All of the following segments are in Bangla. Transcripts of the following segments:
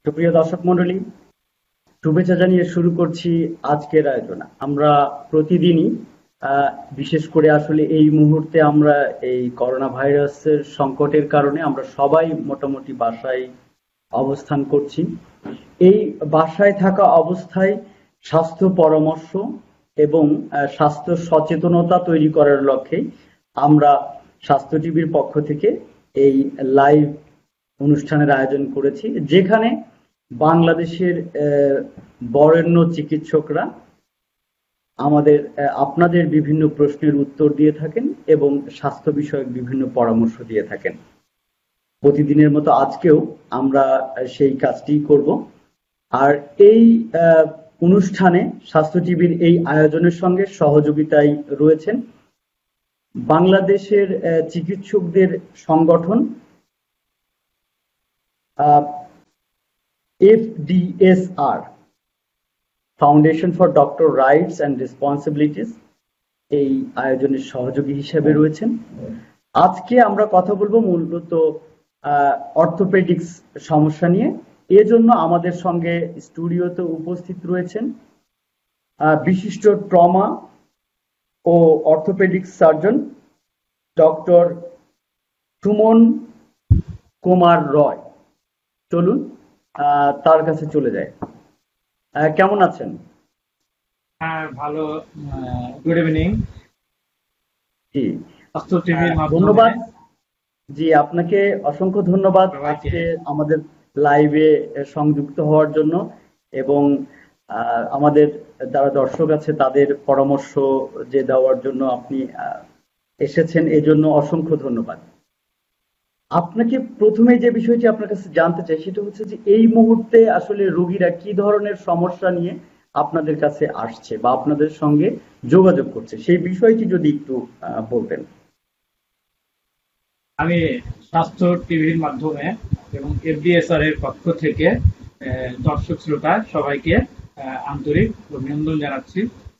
সুপ্রিয় দর্শক মণ্ডলী, শুভেচ্ছা জানিয়ে শুরু করছি আজকের আয়োজন। আমরা প্রতিদিনই বিশেষ করে আসলে এই মুহূর্তে আমরা এই করোনা ভাইরাসের সংকটের কারণে আমরা সবাই মোটামুটি বাসায় অবস্থান করছি। এই বাসায় থাকা অবস্থায় স্বাস্থ্য পরামর্শ এবং স্বাস্থ্য সচেতনতা তৈরি করার লক্ষ্যে আমরা স্বাস্থ্য টিভির পক্ষ থেকে এই লাইভ অনুষ্ঠানের আয়োজন করেছি, যেখানে বাংলাদেশের বরেণ্য চিকিৎসকরা আমাদের আপনাদের বিভিন্ন প্রশ্নের উত্তর দিয়ে থাকেন এবং স্বাস্থ্য বিষয়ক বিভিন্ন পরামর্শ দিয়ে থাকেন। প্রতিদিনের মতো আজকেও আমরা সেই কাজটি করব। আর এই অনুষ্ঠানে স্বাস্থ্য টিভির এই আয়োজনের সঙ্গে সহযোগিতায় রয়েছেন বাংলাদেশের চিকিৎসকদের সংগঠন FDSR, foundation for doctor rights and responsibilities, এই আয়োজনের সহযোগী হিসেবে রয়েছেন। আজকে আমরা কথা বলবো মূলত অর্থোপেডিক্স সমস্যা নিয়ে। এজন্য আমাদের সঙ্গে স্টুডিওতে উপস্থিত রয়েছেন বিশিষ্ট ট্রমা ও orthopaedics surgeon doctor Suman Kumar Roy. চলুন তার কাছে চলে যায়। কেমন আছেন? ভালো। Good evening. জি, স্বাস্থ্য টিভির মাধ্যমে ধন্যবাদ। জি, আপনাকে অসংখ্য ধন্যবাদ আজকে আমাদের লাইভে সংযুক্ত হওয়ার জন্য এবং আমাদের যারা দর্শক আছে তাদের পরামর্শ যে দেওয়ার জন্য আপনি এসেছেন, এজন্য অসংখ্য ধন্যবাদ। আপনাকে প্রথমে যে বিষয়টি আপনার কাছে জানতে চাই সেটা হচ্ছে যে এই মুহূর্তে আসলে রোগীরা কি ধরনের সমস্যা নিয়ে আপনাদের কাছে আসছে বা আপনাদের সঙ্গে যোগাযোগ করছে, সেই বিষয়টি যদি একটু বলতেন। আমি স্বাস্থ্য টিভির মাধ্যমে এবং FDSR এর পক্ষ থেকে দর্শক শ্রোতা সবাইকে আন্তরিক অভিনন্দন জানাচ্ছি।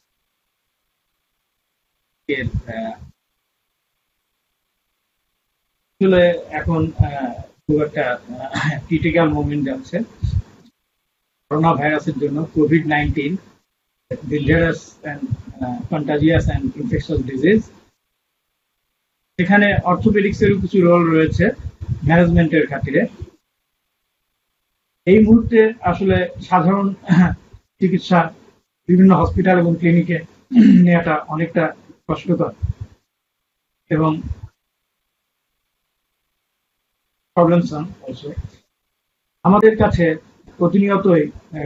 আসলে এখন খুব একটা ক্রিটিক্যাল মোমেন্ট যাচ্ছে করোনা ভাইরাসের জন্য। COVID-19 dangerous and contagious and infectious disease. এখানে অর্থোপেডিক্সেরও কিছু রোল রয়েছে ম্যানেজমেন্টের খাতিরে। এই মুহূর্তে আসলে সাধারণ চিকিৎসা বিভিন্ন হসপিটাল এবং ক্লিনিকে নেওয়াটা অনেকটা কষ্টকর এবং প্রবলেমস অলসো। আমাদের কাছে প্রতিনিয়তই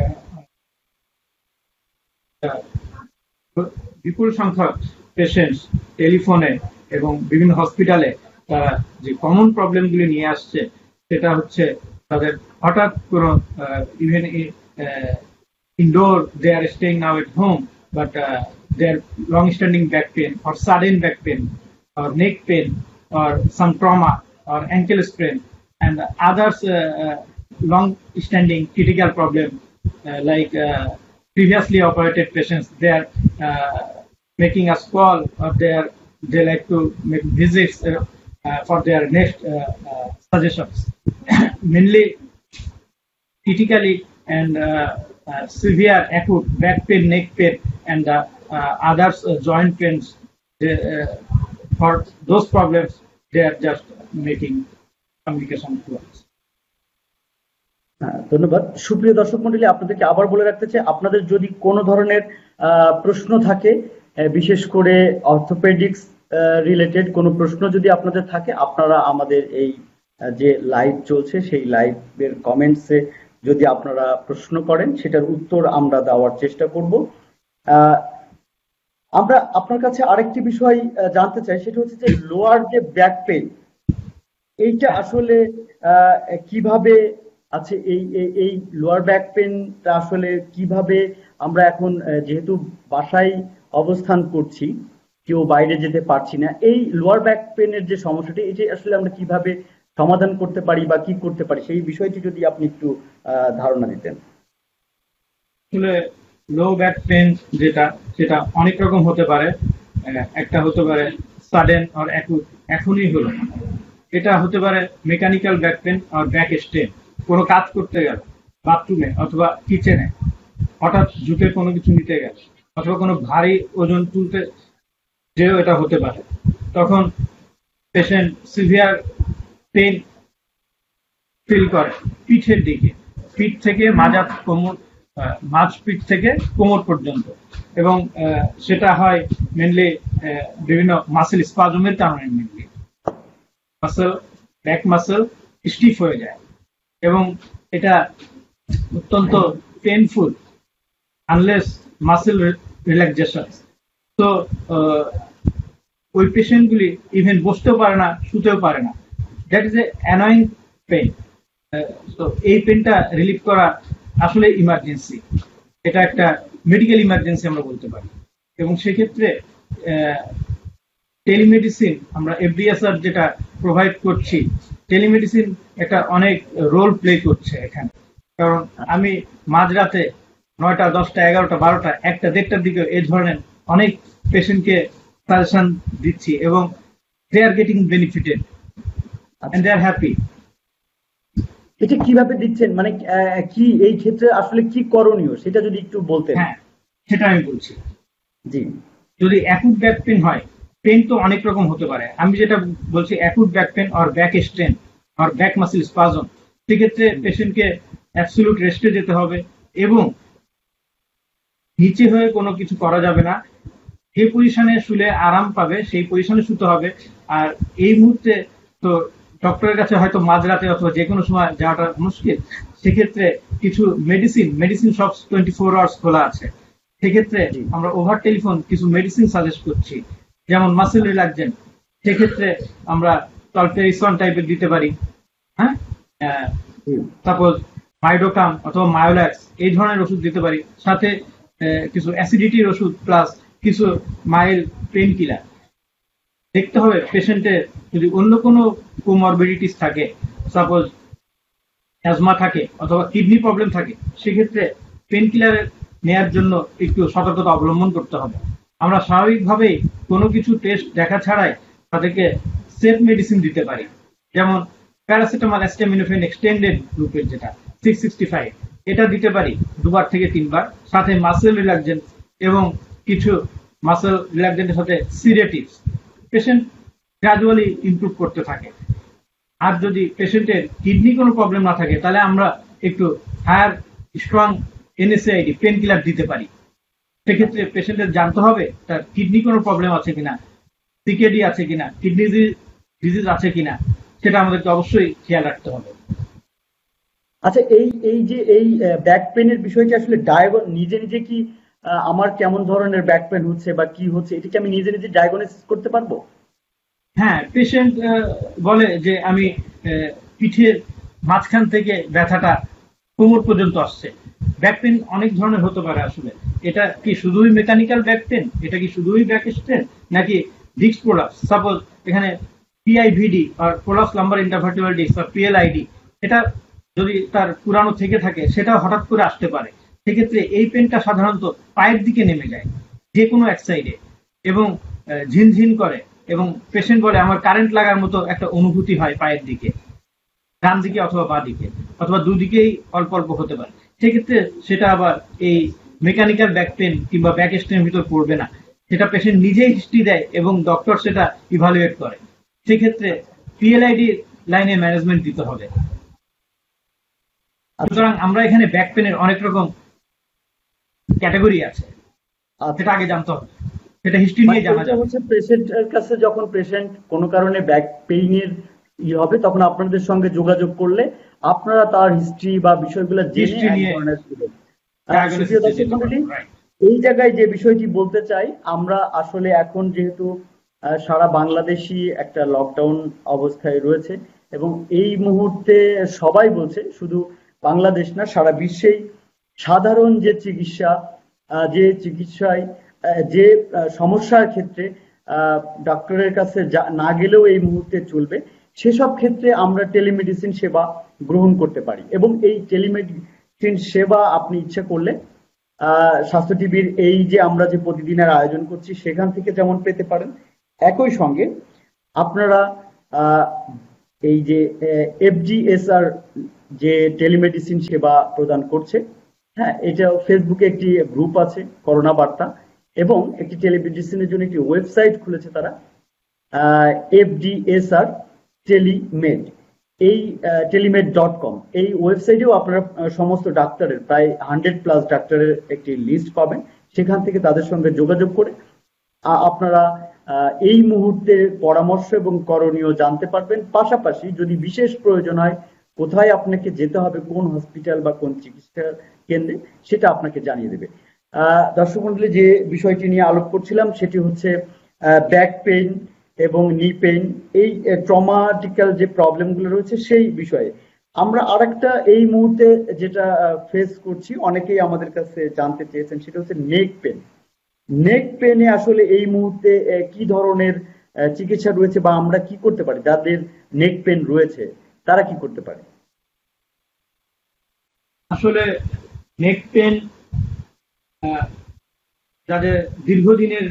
বিপুল সংখ্যক পেশেন্টস টেলিফোনে এবং বিভিন্ন হসপিটালে তারা যে কমন প্রবলেমগুলি নিয়ে আসছে সেটা হচ্ছে তাদের হঠাৎ কোনো even indoor they are staying now at home but their long standing back pain or sudden back pain or neck pain or some trauma or ankle sprain and others long standing critical problem like previously operated patients. They are making us call or they like to make visits for their next suggestions. Mainly critically and severe acute back pain, neck pain and others joint pains. For those problems they are just making communication to us. ধন্যবাদ। সুপ্রিয় দর্শক মন্ডলী, আপনাদেরকে আবার বলে রাখতে চাই, আপনাদের যদি কোনো ধরনের প্রশ্ন থাকে, বিশেষ করে অর্থোপেডিক্স রিলেটেড কোনো প্রশ্ন যদি আপনাদের থাকে, আপনারা আমাদের এই যে লাইভ চলছে সেই লাইভের কমেন্টসে যদি আপনারা প্রশ্ন করেন সেটার উত্তর আমরা দেওয়ার চেষ্টা করব। আমরা আপনার কাছে আরেকটি বিষয় জানতে চাই, সেটা হচ্ছে যে লোয়ার যে ব্যাক পেইন, এইটা আসলে কিভাবে আছে, এই লোয়ার ব্যাক পেনটা আসলে কিভাবে আমরা এখন যেহেতু বাসায় অবস্থান করছি, কেউ বাইরে যেতে পারছি না, এই লোয়ার ব্যাক পেনের যে সমস্যাটি এই যে আসলে আমরা কিভাবে সমাধান করতে পারি বা কি করতে পারি, সেই বিষয়টি যদি আপনি একটু ধারণা দিতেন। আসলে লো ব্যাক পেন যেটা সেটা অনেক রকম হতে পারে। একটা হতে পারে সাডেন আর এখনই হলো, এটা হতে পারে মেকানিক্যাল ব্যাক পেন আর ব্যাক স্টেন। কোনো কাজ করতে গেল বাথরুমে অথবা কিচেনে হঠাৎ ঝুঁকে কোনো কিছু নিতে গেলে অথবা কোনো ভারী ওজন তুলতে যেও এটা হতে পারে, তখন পেশেন্ট সিভিয়ার পেন ফিল করে পিঠের দিকে, পিঠ থেকে কোমর, মাঝ পিঠ থেকে কোমর পর্যন্ত, এবং সেটা হয় মেনলি বিভিন্ন মাসেল স্পাজমের কারণে। Mainly muscle, back muscle stiff হয়ে যায় এবং এটা অত্যন্ত পেনফুল আনলেস মাসেল রিল্যাক্সেশন। তো ওই পেশেন্টগুলি ইভেন বসতেও পারে না, শুতেও পারে না। That is a annoying pain. তো এই পেনটা রিলিভ করা আসলে ইমার্জেন্সি, এটা একটা মেডিকেল ইমার্জেন্সি আমরা বলতে পারি। এবং সেক্ষেত্রে টেলিমেডিসিন আমরা এফডিএসআর যেটা প্রোভাইড করছি, টেলিমেডিসিন একটা অনেক রোল প্লে করছে এখানে। কারণ আমি মাঝরাতে 9টা, 10টা, 11টা, 12টা, 1টা, 1:30টার দিকে এই ধরনের অনেক পেশেন্টকে সাজেশন দিচ্ছি এবং they are getting benefited and they are happy. এটা কিভাবে দিচ্ছেন, মানে কি এই ক্ষেত্রে আসলে কি করণীয় সেটা যদি একটু বলতেন। হ্যাঁ, সেটা আমি বলছি। জি, যদি অ্যাকুট ব্যাক পেন হয়, পেন তো অনেক রকম হতে পারে। আমি যেটা বলছি অ্যাকুট ব্যাক পেন আর ব্যাক স্ট্রেন আর ব্যাক মাসেল স্পাজম, সেক্ষেত্রে পেশেন্টকে অ্যাবসলিউট রেস্টে যেতে হবে এবং নিচে হয়ে কোনো কিছু করা যাবে না। যে পজিশনে শুলে আরাম পাবে সেই পজিশনে শুতে হবে। আর এই মুহূর্তে তো ডক্টরের কাছে হয়তো মাঝরাতে অথবা যে কোনো সময় যাওয়াটা মুশকিল। সেক্ষেত্রে কিছু মেডিসিন শপ 24 আওয়ার্স খোলা আছে। সেক্ষেত্রে আমরা ওভার টেলিফোন কিছু মেডিসিন সাজেস্ট করছি, যেমন মাসেল রিল্যাক্সেন্ট। সেক্ষেত্রে আমরা টলপেরিসন টাইপের দিতে পারি। হ্যাঁ, সাপোজ মাইডোকাম অথবা মায়োল্যাক্স এই ধরনের ওষুধ দিতে পারি, সাথে কিছু অ্যাসিডিটির ওষুধ প্লাস কিছু মাইল্ড পেন কিলার। দেখতে হবে পেশেন্টের যদি অন্য কোনো কোমরবিডিটিস থাকে, সাপোজ অ্যাজমা থাকে অথবা কিডনি প্রবলেম থাকে, সেক্ষেত্রে পেন কিলার নেয়ার জন্য একটু সতর্কতা অবলম্বন করতে হবে। আমরা স্বাভাবিকভাবেই কোনো কিছু টেস্ট দেখা ছাড়াই তাদেরকে সেফ মেডিসিন দিতে পারি, যেমন প্যারাসিটামল, অ্যাস্টামিনোফেন এক্সটেন্ডেড গ্রুপের যেটা 665, এটা দিতে পারি 2বার থেকে 3বার, সাথে মাসেল রিল্যাক্সেন্ট এবং কিছু মাসেল রিল্যাক্সেন্টের সাথে সিডেটিভস। পেশেন্ট গ্রাজুয়ালি ইমপ্রুভ করতে থাকে। আর যদি পেশেন্টের কিডনি কোনো প্রবলেম না থাকে, তাহলে আমরা একটু higher strong NSAID pain killer দিতে পারি। সেক্ষেত্রে পেশেন্টের জানতে হবে তার কিডনি কোনো প্রবলেম আছে কিনা, সিকেডি আছে কিনা, কিডনি ডিজিজ আছে কিনা, সেটা আমাদেরকে অবশ্যই খেয়াল রাখতে হবে। আচ্ছা, এই যে এই ব্যাক পেনের বিষয়টি আসলে নিজে নিজে কি আমার কেমন ধরনের ব্যাক পেন হচ্ছে বা কি হচ্ছে, এটা কি আমি নিজে নিজে ডায়াগনোসিস করতে পারবো? হ্যাঁ, পেশেন্ট বলে যে আমি পিঠের মাঝখান থেকে ব্যথাটা কোমর পর্যন্ত আসছে। ব্যাক পেন অনেক ধরনের হতে পারে আসলে। এটা কি শুধুই মেকানিক্যাল ব্যাক পেন, এটা কি শুধুই ব্যাক স্ট্রেন, নাকি ডিস্ক প্রোলাপস? সাপোজ এখানে পিআইভিডি আর প্রোলাপস লাম্বার ইন্টারভার্টিব্রাল ডিস্ক আর পিএলআইডি, এটা যদি তার পুরানো থেকে থাকে, সেটা হঠাৎ করে আসতে পারে। সেক্ষেত্রে এই পেনটা সাধারণত পায়ের দিকে নেমে যায় যে কোনো এক সাইডে এবং ঝিনঝিন করে, এবং পেশেন্ট বলে আমার কারেন্ট লাগার মতো একটা অনুভূতি হয় পায়ের দিকে, ডান দিকে অথবা বাঁ দিকে অথবা দুদিকেই অল্প অল্প হতে পারে। সেক্ষেত্রে সেটা আবার এই মেকানিক্যাল ব্যাক পেন কিংবা ব্যাক স্ট্রেনের ভিতর পড়বে না, সেটা পেশেন্ট নিজেই হিস্ট্রি দেয় এবং ডক্টর সেটা ইভালুয়েট করে। সেক্ষেত্রে পিএলআইডি লাইনে ম্যানেজমেন্ট দিতে হবে। সুতরাং আমরা এখানে ব্যাক পেনের অনেক রকম ক্যাটাগরি আছে, সেটা আগে জানতে হবে, সেটা হিস্ট্রি নিয়ে জানা যাবে। হচ্ছে পেশেন্টের কাছে যখন পেশেন্ট কোনো কারণে ব্যাক পেইনের হবে, তখন আপনাদের সঙ্গে যোগাযোগ করলে আপনারা তার হিস্ট্রি বা বিষয়গুলো জেনে নিয়ে এই জায়গায় যে বিষয়টি বলতে চাই, আমরা আসলে এখন যেহেতু সারা বাংলাদেশই একটা লকডাউন অবস্থায় রয়েছে এবং এই মুহূর্তে সবাই বলছে, শুধু বাংলাদেশ না সারা বিশ্বেই সাধারণ যে চিকিৎসায় যে সমস্যার ক্ষেত্রে ডক্টরের কাছে না গেলেও এই মুহূর্তে চলবে, সেসব ক্ষেত্রে আমরা টেলিমেডিসিন সেবা গ্রহণ করতে পারি। এবং এই টেলিমেডিসিন সেবা আপনি ইচ্ছা করলে স্বাস্থ্য টিভির এই যে আমরা যে প্রতিদিনের আয়োজন করছি সেখান থেকে যেমন পেতে পারেন, একই সঙ্গে আপনারা এই যে FGSR যে টেলিমেডিসিন সেবা প্রদান করছে, হ্যাঁ, এটা ফেসবুকে একটি গ্রুপ আছে করোনা বার্তা, এবং একটি টেলিমেডিসিনের জন্য একটি ওয়েবসাইট খুলেছে তারা, FDSR টেলিমেড, এই টেলিমেড.com। এই ওয়েবসাইটেও আপনারা সমস্ত ডাক্তারের প্রায় 100+ ডাক্তারের একটি লিস্ট পাবেন। সেখান থেকে তাদের সঙ্গে যোগাযোগ করে আপনারা এই মুহূর্তে পরামর্শ এবং করণীয় জানতে পারবেন। পাশাপাশি যদি বিশেষ প্রয়োজন হয় কোথায় আপনাকে যেতে হবে, কোন হসপিটাল বা কোন চিকিৎসা কেন্দ্রে, সেটা আপনাকে জানিয়ে দেবে। দর্শক মন্ডলী, যে বিষয়টি নিয়ে আলোপ করছিলাম সেটি হচ্ছে ব্যাক পেইন এবং নি পেইন, এই ট্রমাটিক্যাল যে প্রবলেমগুলো রয়েছে সেই বিষয়ে আমরা আরেকটা এই মুহূর্তে যেটা ফেস করছি, অনেকেই আমাদের কাছে জানতে চেয়েছেন, সেটা হচ্ছে নেক পেন। নেক পেনে আসলে এই মুহূর্তে কি ধরনের চিকিৎসা রয়েছে, বা আমরা কি করতে পারি? যাদের নেক পেন রয়েছে তারা কি করতে পারে? আসলে নেক পেন যাদের দীর্ঘদিনের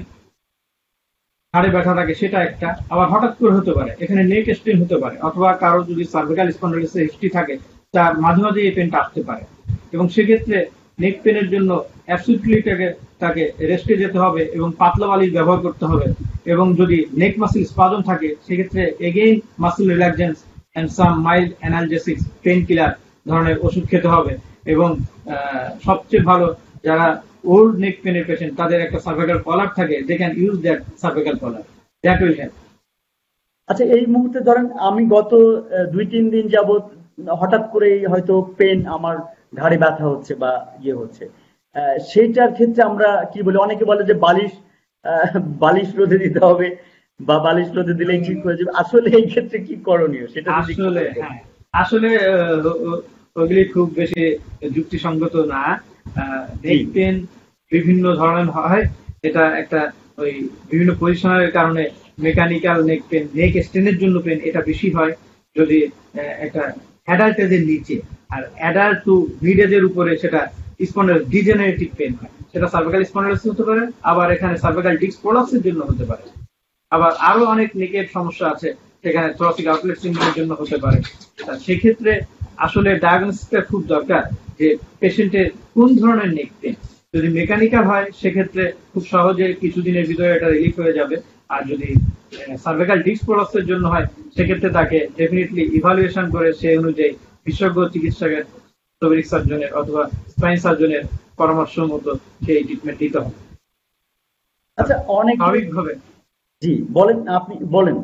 হাড়ে ব্যথা থাকে সেটা একটা, আবার হঠাৎ করে হতে পারে, এখানে নেক স্ট্রেন হতে পারে, অথবা কারো যদি সার্ভিক্যাল স্পন্ডাইলিটিসের হিস্ট্রি থাকে তার মাঝে মাঝে এই পেনটা আসতে পারে। এবং সেক্ষেত্রে নেক পেনের জন্য অ্যাবসলিউটলি তাকে রেস্টে যেতে হবে এবং পাতলা বালিশ ব্যবহার করতে হবে। এবং যদি নেক মাসল স্পাজম থাকে সেক্ষেত্রে again muscle relaxants and some mild analgesics, pain killer ধরনের ওষুধ খেতে হবে। এবং সবচেয়ে ভালো, যারা ওল্ড নেক পেনের পেশেন্ট তাদের একটা সার্ভাইকাল কলার থাকে, they can use that cervical collar, that will help. আচ্ছা, এই মুহূর্তে ধরেন আমি গত 2-3 দিন যাবত হঠাৎ করেই হয়তো পেন, আমার ঘাড়ে ব্যথা হচ্ছে বা ইয়ে হচ্ছে, সেইটার ক্ষেত্রে আমরা কি বলি? অনেকে বলে যে বালিশ রোদে দিতে হবে, বা বালিশ রোদে দিলেই ঠিক হয়ে যাবে। আসলে এই ক্ষেত্রে কি করণীয় সেটা যদি একটু আসলে বলতেন। হ্যাঁ, আসলে ওগুলি খুব বেশি যুক্তিসঙ্গত না। নেক পেন বিভিন্ন ধরনের হয়, এটা একটা ওই বিভিন্ন পজিশনের কারণে মেকানিক্যাল নেক পেন, নেক স্ট্রেনের জন্য পেন এটা বেশি হয় যদি একটা অ্যাডাল্ট এজের নিচে, আর অ্যাডাল্ট টু মিড এজের উপরে সেটা স্পন্ডাইলিস ডিজেনারেটিভ পেন হয়, সেটা সার্ভিক্যাল স্পন্ডাইলিটিস হতে পারে, আবার এখানে সার্ভিক্যাল ডিস্ক প্রলাপসের জন্য হতে পারে। আবার আরো অনেক নেকের সমস্যা আছে, সেখানে থোরাসিক আউটলেট সিনড্রোমের জন্য হতে পারে। সেক্ষেত্রে আসলে ডায়াগনোসিসটা খুব দরকার যে পেশেন্টের কোন ধরনের নেক পেন। যদি মেকানিক্যাল হয় সেক্ষেত্রে খুব সহজে কিছুদিনের ভিতরে এটা রিলিফ হয়ে যাবে। আর যদি সার্ভিক্যাল ডিস্ক প্রলাপসের জন্য হয় সেক্ষেত্রে তাকে ডেফিনেটলি ইভালুয়েশন করে সেই অনুযায়ী বিশেষজ্ঞ চিকিৎসকের, অর্থোপেডিক সার্জনের অথবা স্পাইন সার্জনের পরামর্শ মতো সেই ট্রিটমেন্ট দিতে হবে। আচ্ছা, অনেক স্বাভাবিকভাবে, জি বলেন, আপনি বলেন।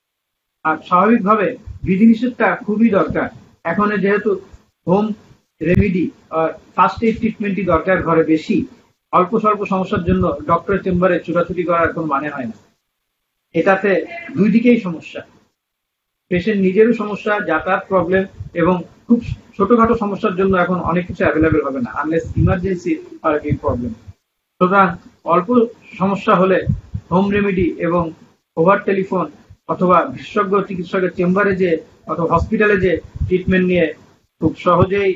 আর স্বাভাবিকভাবে বিধিনিষেধটা খুবই দরকার। এখন যেহেতু হোম রেমিডি আর ফার্স্ট এইড ট্রিটমেন্টই দরকার ঘরে বেশি, অল্প স্বল্প সমস্যার জন্য ডক্টরের চেম্বারে ছুটাছুটি করার কোনো মানে হয় না। এটাতে দুই দিকেই সমস্যা, পেশেন্ট নিজেরও সমস্যা, যাতায়াত প্রবলেম, এবং খুব ছোটখাটো সমস্যার জন্য এখন অনেক কিছু অ্যাভেলেবেল হবে না আনলেস ইমার্জেন্সি আর বিগ প্রবলেম। সুতরাং অল্প সমস্যা হলে হোম রেমিডি এবং ওভার টেলিফোন অথবা বিশেষজ্ঞ চিকিৎসকের চেম্বারে যে অথবা হসপিটালে যে ট্রিটমেন্ট নিয়ে খুব সহজেই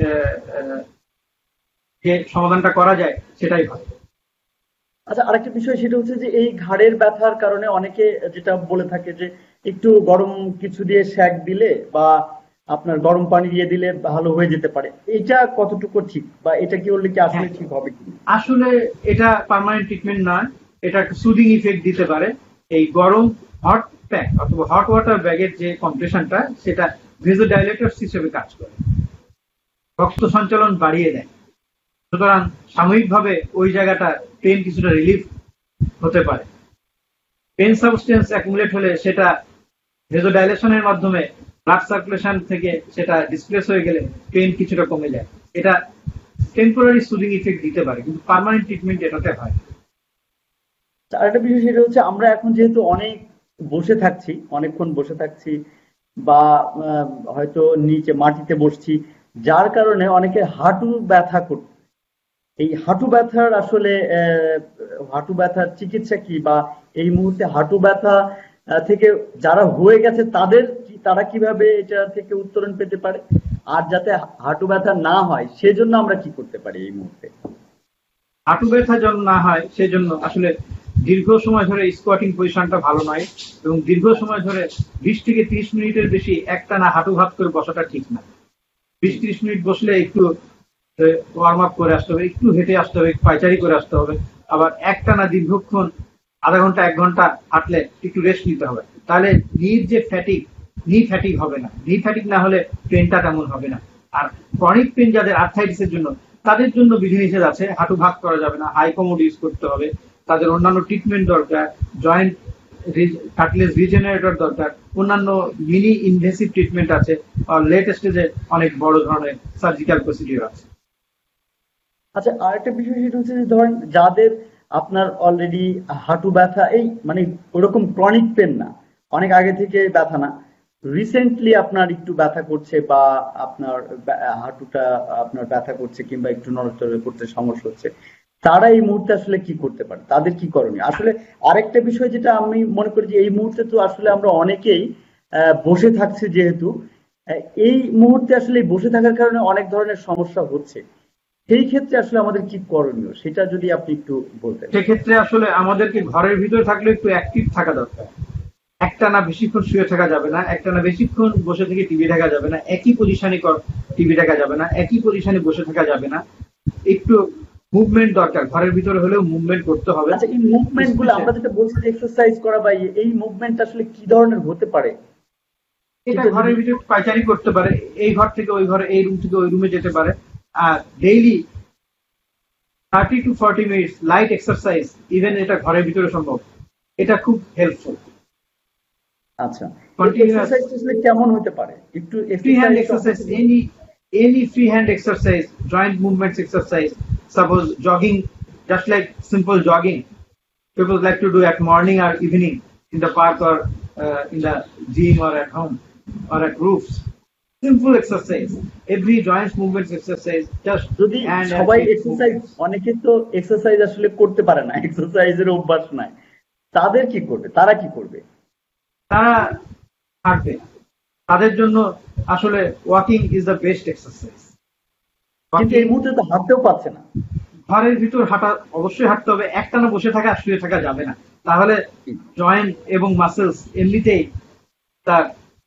যে সমাধানটা করা যায় সেটাই ভালো। আচ্ছা, আরেকটা বিষয় সেটা হচ্ছে যে এই ঘাড়ের ব্যথার কারণে অনেকে যেটা বলে থাকে যে একটু গরম কিছু দিয়ে সেক দিলে বা আপনার গরম পানি দিয়ে দিলে ভালো হয়ে যেতে পারে। এটা কতটুকু ঠিক, বা এটা কি করলে কি আসলে ঠিক হবে কি? আসলে এটা পার্মানেন্ট ট্রিটমেন্ট নয়, এটা একটা সুদিং ইফেক্ট দিতে পারে। এই গরম হট প্যাক অথবা হট ওয়াটার ব্যাগের যে কম্প্রেশনটা সেটা ভেজোডাইলেটরস হিসেবে কাজ করে, রক্ত সঞ্চালন বাড়িয়ে দেয়। সুতরাং সাময়িকভাবে ওই জায়গাটা পেন কিছুটা রিলিফ হতে পারে। পেন সাবস্টেন্স অ্যাকুমুলেট হলে সেটা ভেজোডাইলেশনের মাধ্যমে ব্লাড সার্কুলেশন থেকে সেটা ডিসপ্লেস হয়ে গেলে পেন কিছুটা কমে যায়। এটা টেম্পোরারি সুদিং ইফেক্ট দিতে পারে, কিন্তু পার্মানেন্ট ট্রিটমেন্ট এটাতে হয়। আরেকটা বিষয় সেটা হচ্ছে আমরা এখন যেহেতু অনেক বসে থাকছি, অনেকক্ষণ বসে থাকছি, বা হয়তো নিচে মাটিতে বসছি, যার কারণে অনেকে হাঁটু ব্যথা করছে। এই হাঁটু ব্যথার আসলে হাঁটু ব্যথার চিকিৎসা কি, বা এই মুহূর্তে হাঁটু ব্যথা থেকে যারা হয়ে গেছে তারা কিভাবে এটা থেকে উত্তরণ পেতে পারে, আর যাতে হাঁটু ব্যথা না হয় সেজন্য আমরা কি করতে পারি এই মুহূর্তে? হাঁটু ব্যথা যেন না হয় সেজন্য আসলে দীর্ঘ সময় ধরে স্কোয়াটিং পজিশনটা ভালো নয়, এবং দীর্ঘ সময় ধরে 20 থেকে 30 মিনিটের বেশি একটানা হাঁটু ভাত করে বসাটা ঠিক না। 20-30 মিনিট বসলে একটু ওয়ার্ম আপ করে আসতে হবে, একটু হেঁটে আসতে হবে, পায়চারি করে আসতে হবে। আবার একটানা দীর্ঘক্ষণ আধা ঘন্টা 1 ঘন্টা হাঁটলে একটু রেস্ট নিতে হবে। তাহলে নির যে নি ফ্যাটিক হবে না। নি ফ্যাটিক না হলে পেনটা তেমন হবে না। আর ক্রনিক পেন যাদের আর্থ্রাইটিসের জন্য, তাদের জন্য বিধিনিষেধ আছে, হাঁটু ভাগ করা যাবে না, হাই কমোড ইউজ করতে হবে, তাদের অন্যান্য ট্রিটমেন্ট দরকার, জয়েন্ট কাটলেস রিজেনারেটর দরকার, অন্যান্য মিনি ইনভেসিভ ট্রিটমেন্ট আছে, আর লেট স্টেজে অনেক বড় ধরনের সার্জিক্যাল প্রসিডিউর আছে। আচ্ছা, আরেকটা বিষয় সেটা হচ্ছে যে ধরেন যাদের আপনার অলরেডি হাঁটু ব্যথা, এই মানে ওরকম ক্রনিক পেন না, অনেক আগে থেকে ব্যথা না, রিসেন্টলি আপনার একটু ব্যথা করছে বা আপনার হাঁটুটা আপনার ব্যথা করছে কিংবা একটু নড়াচড়া করতে সমস্যা হচ্ছে, তারা এই মুহূর্তে আসলে কি করতে পারে, তাদের কি করণীয়? আসলে আরেকটা বিষয় যেটা আমি মনে করি যে এই মুহূর্তে তো আসলে আমরা অনেকেই বসে থাকছি যেহেতু, এই মুহূর্তে আসলে এই বসে থাকার কারণে অনেক ধরনের সমস্যা হচ্ছে। সেই ক্ষেত্রে আসলে আমাদের কি করণীয় সেটা যদি আপনি একটু বলতেন। সেক্ষেত্রে আসলে আমাদেরকে ঘরের ভিতরে থাকলে একটু অ্যাক্টিভ থাকা দরকার। একটানা বেশিক্ষণ শুয়ে থাকা যাবে না, একটানা বেশিক্ষণ বসে থেকে টিভি দেখা যাবে না, একই পজিশনে টিভি দেখা যাবে না, একই পজিশনে বসে থাকা যাবে না। একটু মুভমেন্ট দরকার, ঘরের ভিতরে হলেও মুভমেন্ট করতে হবে। আচ্ছা, এই মুভমেন্ট গুলো আমরা যেটা বলছি যে এক্সারসাইজ করা বা এই মুভমেন্ট আসলে কি ধরনের হতে পারে? এটা সেটা যদি ঘরের ভিতরে পায়চারি করতে পারে, এই ঘর থেকে ওই ঘরে, এই রুম থেকে ওই রুমে যেতে পারে। আর daily 30 to 40 minutes light exercise, even এটা ঘরের ভিতরে সম্ভব, এটা খুব হেল্পফুল। আচ্ছা, কন্টিনিউয়াস এক্সারসাইজ আসলে কেমন হতে পারে একটু free hand exercise exercise, any free hand exercise, joint movements exercise, suppose jogging, just like simple jogging people like to do at morning or evening in the park, or in the gym, or at home, or at roofs. Simple exercise, every joint movements exercise, just যদি hand and সবাই feet এক্সারসাইজ, movements. অনেকে তো এক্সারসাইজ আসলে করতে পারে না, এক্সারসাইজের অভ্যাস নাই, তাদের কি করবে, তারা কি করবে? তারা হাঁটবে, তাদের জন্য আসলে walking is the best exercise. কিন্তু এই মুহূর্তে তো হাঁটতেও পারছে না। ঘরের ভিতর হাঁটা, অবশ্যই হাঁটতে হবে, একটানা বসে থাকা শুয়ে থাকা যাবে না, তাহলে জয়েন্ট এবং মাসেলস এমনিতেই তার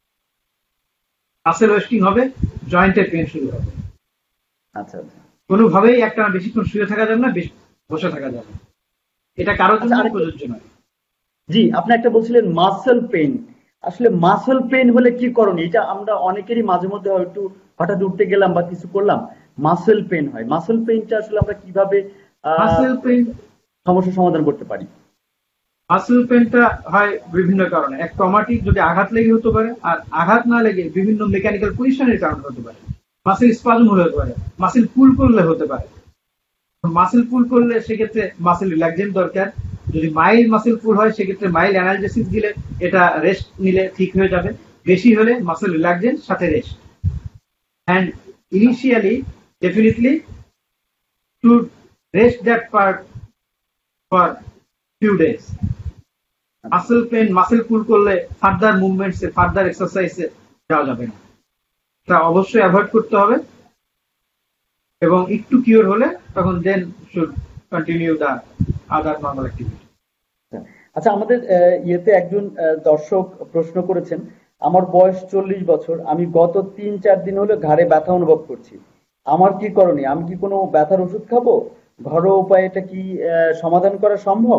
মাসেল ওয়েস্টিং হবে, জয়েন্টের পেন শুরু হবে। আচ্ছা আচ্ছা কোনোভাবেই একটানা বেশিক্ষণ শুয়ে থাকা যাবে না, বসে থাকা যাবে না, এটা কারোর জন্য আরেকটা- প্রযোজ্য নয়। জি, আপনি একটা বলছিলেন মাসেল পেইন, আসলে মাসেল পেইন হলে কি করণীয়? এটা আমরা অনেকেরই মাঝে মধ্যে হয়তো হঠাৎ উঠতে গেলাম বা কিছু করলাম, মাসেল পেইন হয়। মাসেল পেইনটা আসলে আমরা কিভাবে মাসেল পেন সমস্যার সমাধান করতে পারি? মাসেল পেনটা হয় বিভিন্ন কারণে, এক ট্রমাটিক যদি আঘাত লেগে হতে পারে, আর আঘাত না লেগে বিভিন্ন মেকানিক্যাল পজিশনের কারণে হতে পারে। মাসেল স্পাজম হলে হতে পারে, মাসেল পুল করলে হতে পারে। মাসেল পুল করলে সেক্ষেত্রে মাসেল রিল্যাক্সেন্ট দরকার। যদি মাইল্ড মাসেল পুল হয় সেক্ষেত্রে মাইল্ড অ্যানালজেসিস দিলে এটা রেস্ট নিলে ঠিক হয়ে যাবে। বেশি হলে মাসেল রিল্যাক্সেন্ট সাথে rest. And initially, definitely should rest that part for few days. Muscle pain, muscle pull করলে ফার্দার মুভমেন্টসে, ফার্দার এক্সারসাইজে যাওয়া যাবে না, তা অবশ্যই অ্যাভয়েড করতে হবে। এবং একটু কিওর হলে তখন then should continue the other normal activity. আচ্ছা, আমাদের ইয়েতে একজন দর্শক প্রশ্ন করেছেন, আমার বয়স 40 বছর, আমি গত 3-4 দিন হলো ঘাড়ে ব্যথা অনুভব করছি, আমার কি করণীয়? আমি কি কোনো ব্যথার ওষুধ খাবো? ঘরোয়া উপায়ে এটা কি সমাধান করা সম্ভব?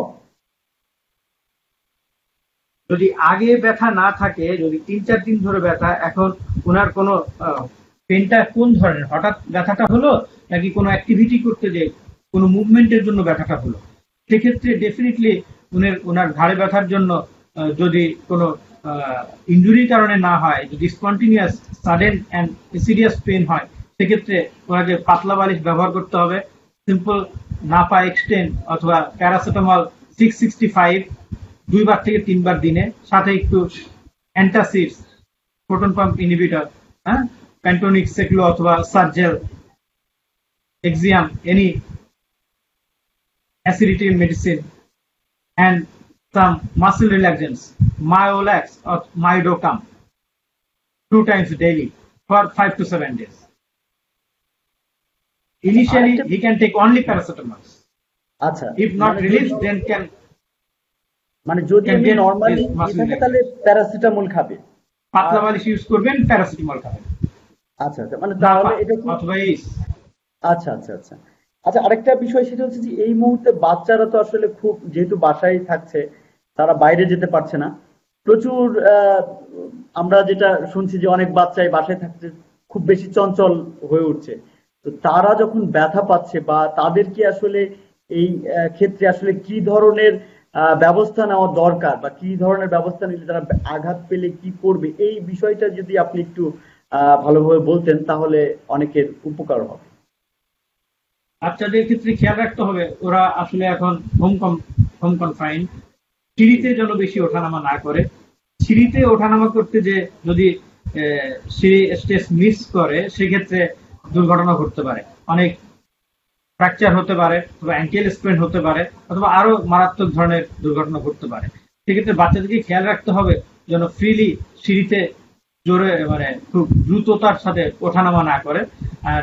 যদি আগে ব্যথা না থাকে, যদি 3-4 দিন ধরে ব্যথা, এখন ওনার কোনো পেনটা কোন ধরনের, হঠাৎ ব্যথাটা হলো নাকি কোনো অ্যাক্টিভিটি করতে যে কোনো মুভমেন্টের জন্য ব্যথাটা হলো, সেক্ষেত্রে ডেফিনেটলি ওনার ঘাড়ে ব্যথার জন্য যদি কোনো ইনজুরির কারণে না হয়, যদি spontaneous sudden and serious pain হয়, সেক্ষেত্রে ওনাকে পাতলা বালিশ ব্যবহার করতে হবে। সিম্পল নাপা এক্সটেন অথবা প্যারাসিটামল 665 2 থেকে 3 বার দিনে, সাথে একটু antacids, proton pump inhibitor, Pantonix, Seclo অথবা Sergel, Exium, any acidity medicine, and some muscle relaxants, Myolax or Myodocam, 2 times daily for 5 to 7 days. Initially, he can take only paracetamol. আচ্ছা, If not মানে relieved, then can মানে যদি Can এমনি be an- normally yes, muscle থাকে relaxant. তাহলে প্যারাসিটামল খাবে। আর পাতলা বালিশ ইউজ করবেন, প্যারাসিটামল খাবেন, আচ্ছা আচ্ছা, মানে না তাহলে এটা কি? অথবা এইস। আচ্ছা আচ্ছা আচ্ছা। আচ্ছা, আরেকটা বিষয় সেটা হচ্ছে যে এই মুহূর্তে বাচ্চারা তো আসলে খুব, যেহেতু বাসায় থাকছে, তারা বাইরে যেতে পারছে না। প্রচুর আমরা যেটা শুনছি যে অনেক বাচ্চাই বাসায় থাকতে খুব বেশি চঞ্চল হয়ে উঠছে। তো তারা যখন ব্যথা পাচ্ছে বা তাদের কি আসলে এই ক্ষেত্রে আসলে কি ধরনের ব্যবস্থা নেওয়া দরকার, বা কি ধরনের ব্যবস্থা নিলে তারা আঘাত পেলে কি করবে, এই বিষয়টা যদি আপনি একটু ভালোভাবে বলতেন তাহলে অনেকের উপকার হবে। বাচ্চাদের ক্ষেত্রে খেয়াল রাখতে হবে ওরা আসলে এখন হোম কনফাইন, সিঁড়িতে যেন বেশি ওঠানামা না করে। সিঁড়িতে ওঠানামা করতে যে যদি সিঁড়ি স্টেজ মিস করে সেক্ষেত্রে দুর্ঘটনা ঘটতে পারে, অনেক ফ্র্যাকচার হতে পারে অথবা অ্যাঙ্কেল স্প্রেন হতে পারে অথবা আরো মারাত্মক ধরনের দুর্ঘটনা ঘটতে পারে। সেক্ষেত্রে বাচ্চাদেরকে খেয়াল রাখতে হবে যেন ফ্রিলি সিঁড়িতে জোরে মানে খুব দ্রুততার সাথে ওঠানামা না করে। আর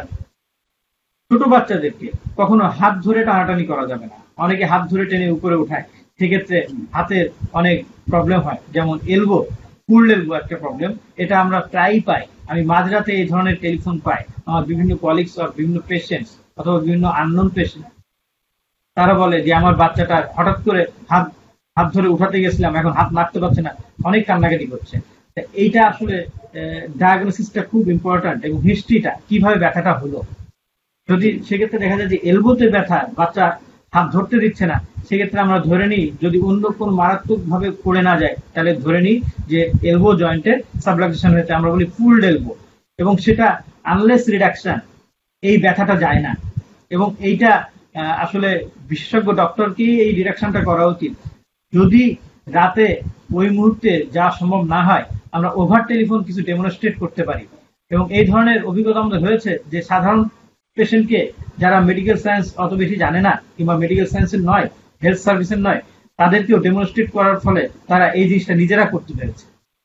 ছোট বাচ্চাদেরকে কখনো হাত ধরে টানাটানি করা যাবে না, অনেকে হাত ধরে টেনে উপরে উঠায়, সেক্ষেত্রে হাতের অনেক প্রবলেম হয়, যেমন এলবো, পুল্ড এলবো একটা প্রবলেম, এটা আমরা প্রায়ই পাই। আমি মাঝরাতে এই ধরনের টেলিফোন পাই আমার বিভিন্ন কলিগস আর বিভিন্ন পেশেন্টস অথবা বিভিন্ন আননোন পেশেন্ট, তারা বলে যে আমার বাচ্চাটা হঠাৎ করে হাত হাত ধরে উঠাতে গেছিলাম, এখন হাত নাড়তে পারছে না, অনেক কান্নাকাটি করছে। এইটা আসলে ডায়াগনোসিসটা খুব ইম্পর্ট্যান্ট, এবং হিস্ট্রিটা কিভাবে ব্যথাটা হলো। যদি সেক্ষেত্রে দেখা যায় যে এলবোতে ব্যথা, বাচ্চা হাত ধরতে দিচ্ছে না, সেক্ষেত্রে আমরা ধরে নিই, যদি অন্য কোনো মারাত্মক ভাবে পড়ে না যায় তাহলে ধরে নিই যে এলবো জয়েন্টের সাবলাক্সেশন হয়েছে, আমরা বলি ফুলড এলবো। এবং সেটা আনলেস রিডাকশন এই ব্যথাটা যায় না। এবং এইটা আসলে বিশেষজ্ঞ ডক্টরকেই এই ডিরেকশনটা করা উচিত। যদি রাতে ওই মুহূর্তে যা সম্ভব না হয়, আমরা ওভার টেলিফোন কিছু ডেমনস্ট্রেট করতে পারি। এবং এই ধরনের অভিজ্ঞতা আমাদের হয়েছে যে সাধারণ পেশেন্টকে, যারা মেডিকেল সায়েন্স অত বেশি জানে না কিংবা মেডিকেল সায়েন্সের নয়, হেলথ সার্ভিসের নয়, তাদেরকেও ডেমনস্ট্রেট করার ফলে তারা এই জিনিসটা নিজেরা করতে পেরেছে।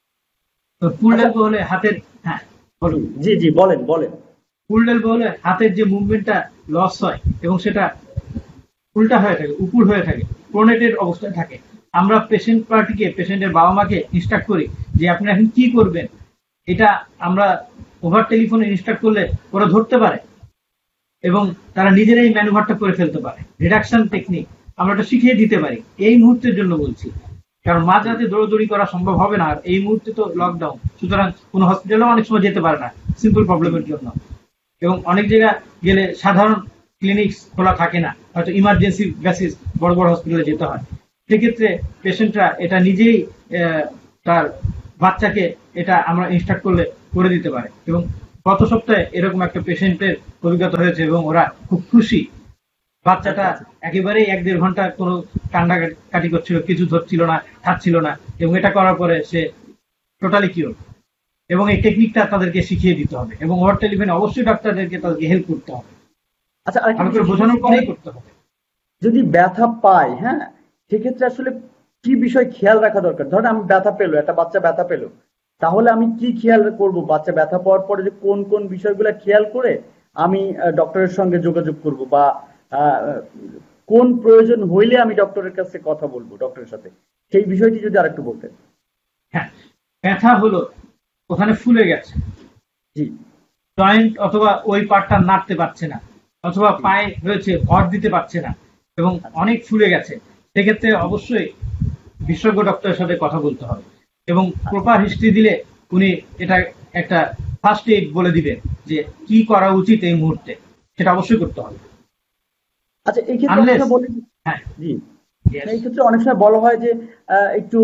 তো ফুল আচ্ছা, এলবো হলে হাতের, হ্যাঁ বলুন, জি জি, বলেন বলেন। ফুল এলবো হলে হাতের যে মুভমেন্টটা লস হয় এবং সেটা উল্টা হয়ে থাকে, উপর হয়ে থাকে, প্রোনেটেড অবস্থায় থাকে। আমরা পেশেন্ট পার্টিকে, পেশেন্টের বাবা মাকে ইনস্ট্রাক্ট করি যে আপনি এখন কি করবেন। এটা আমরা ওভার টেলিফোনে ইনস্ট্রাক্ট করলে ওরা ধরতে পারে এবং তারা নিজেরাই ম্যানুভারটা করে ফেলতে পারে। রিডাকশন টেকনিক আমরা এটা শিখিয়ে দিতে পারি, এই মুহূর্তের জন্য বলছি, কারণ মাঝরাতে দৌড়দৌড়ি করা সম্ভব হবে না। আর এই মুহূর্তে তো লকডাউন, সুতরাং কোনো হসপিটালেও অনেক সময় যেতে পারে না সিম্পল প্রবলেমের জন্য। এবং অনেক জায়গা গেলে সাধারণ ক্লিনিক খোলা থাকে না, হয়তো ইমার্জেন্সি বেসিস বড় বড় হসপিটালে যেতে হয়। সেক্ষেত্রে পেশেন্টরা এটা নিজেই তার বাচ্চাকে এটা আমরা ইনস্ট্রাক্ট করলে করে দিতে পারে। এবং গত সপ্তাহে এরকম একটা পেশেন্টের অভিজ্ঞতা হয়েছে এবং ওরা খুব খুশি। বাচ্চাটা একেবারেই 1-1.5 ঘন্টা কোনো কান্নাকাটি করছিল, কিছু ধরছিল না, খাচ্ছিল না, এবং এটা করার পরে সে টোটালি কিওর। এবং এই টেকনিকটা তাদেরকে শিখিয়ে দিতে হবে এবং ওভার টেলিফোনে অবশ্যই ডাক্তারদেরকে তাদেরকে হেল্প করতে হবে, আচ্ছা, আরেকটা ভালো করে বিষয় বোঝানোর পরেই করতে হবে। যদি ব্যথা পায়, হ্যাঁ, সেক্ষেত্রে আসলে কি বিষয় খেয়াল রাখা দরকার? ধরেন আমি ব্যথা পেলো, একটা বাচ্চা ব্যথা পেলো, তাহলে আমি কি খেয়াল করব বাচ্চা ব্যথা পাওয়ার পরে, যে কোন কোন বিষয়গুলো খেয়াল করে আমি ডক্টরের সঙ্গে যোগাযোগ করব, বা আহ, কোন প্রয়োজন হইলে আমি ডক্টরের কাছে কথা বলবো, ডক্টরের সাথে, সেই বিষয়টি যদি আরেকটু বলতেন। হ্যাঁ, ব্যথা হলো ওখানে ফুলে গেছে, জি জয়েন্ট অথবা ওই পার্টটা নাড়তে পারছে না, অথবা জি। পায়ে হয়েছে ভর দিতে পারছে না এবং অনেক ফুলে গেছে, সেক্ষেত্রে অবশ্যই বিশেষজ্ঞ ডক্টরের সাথে কথা বলতে হবে। এবং প্রপার হিস্ট্রি দিলে উনি এটা একটা ফার্স্ট এইড বলে দিবেন যে কি করা উচিত এই মুহূর্তে, সেটা অবশ্যই করতে হবে। আচ্ছা, এই ক্ষেত্রে অনেক আনলেস, সময় বলে, হ্যাঁ, জি, yes, এই ক্ষেত্রে অনেক সময় বলা হয় যে একটু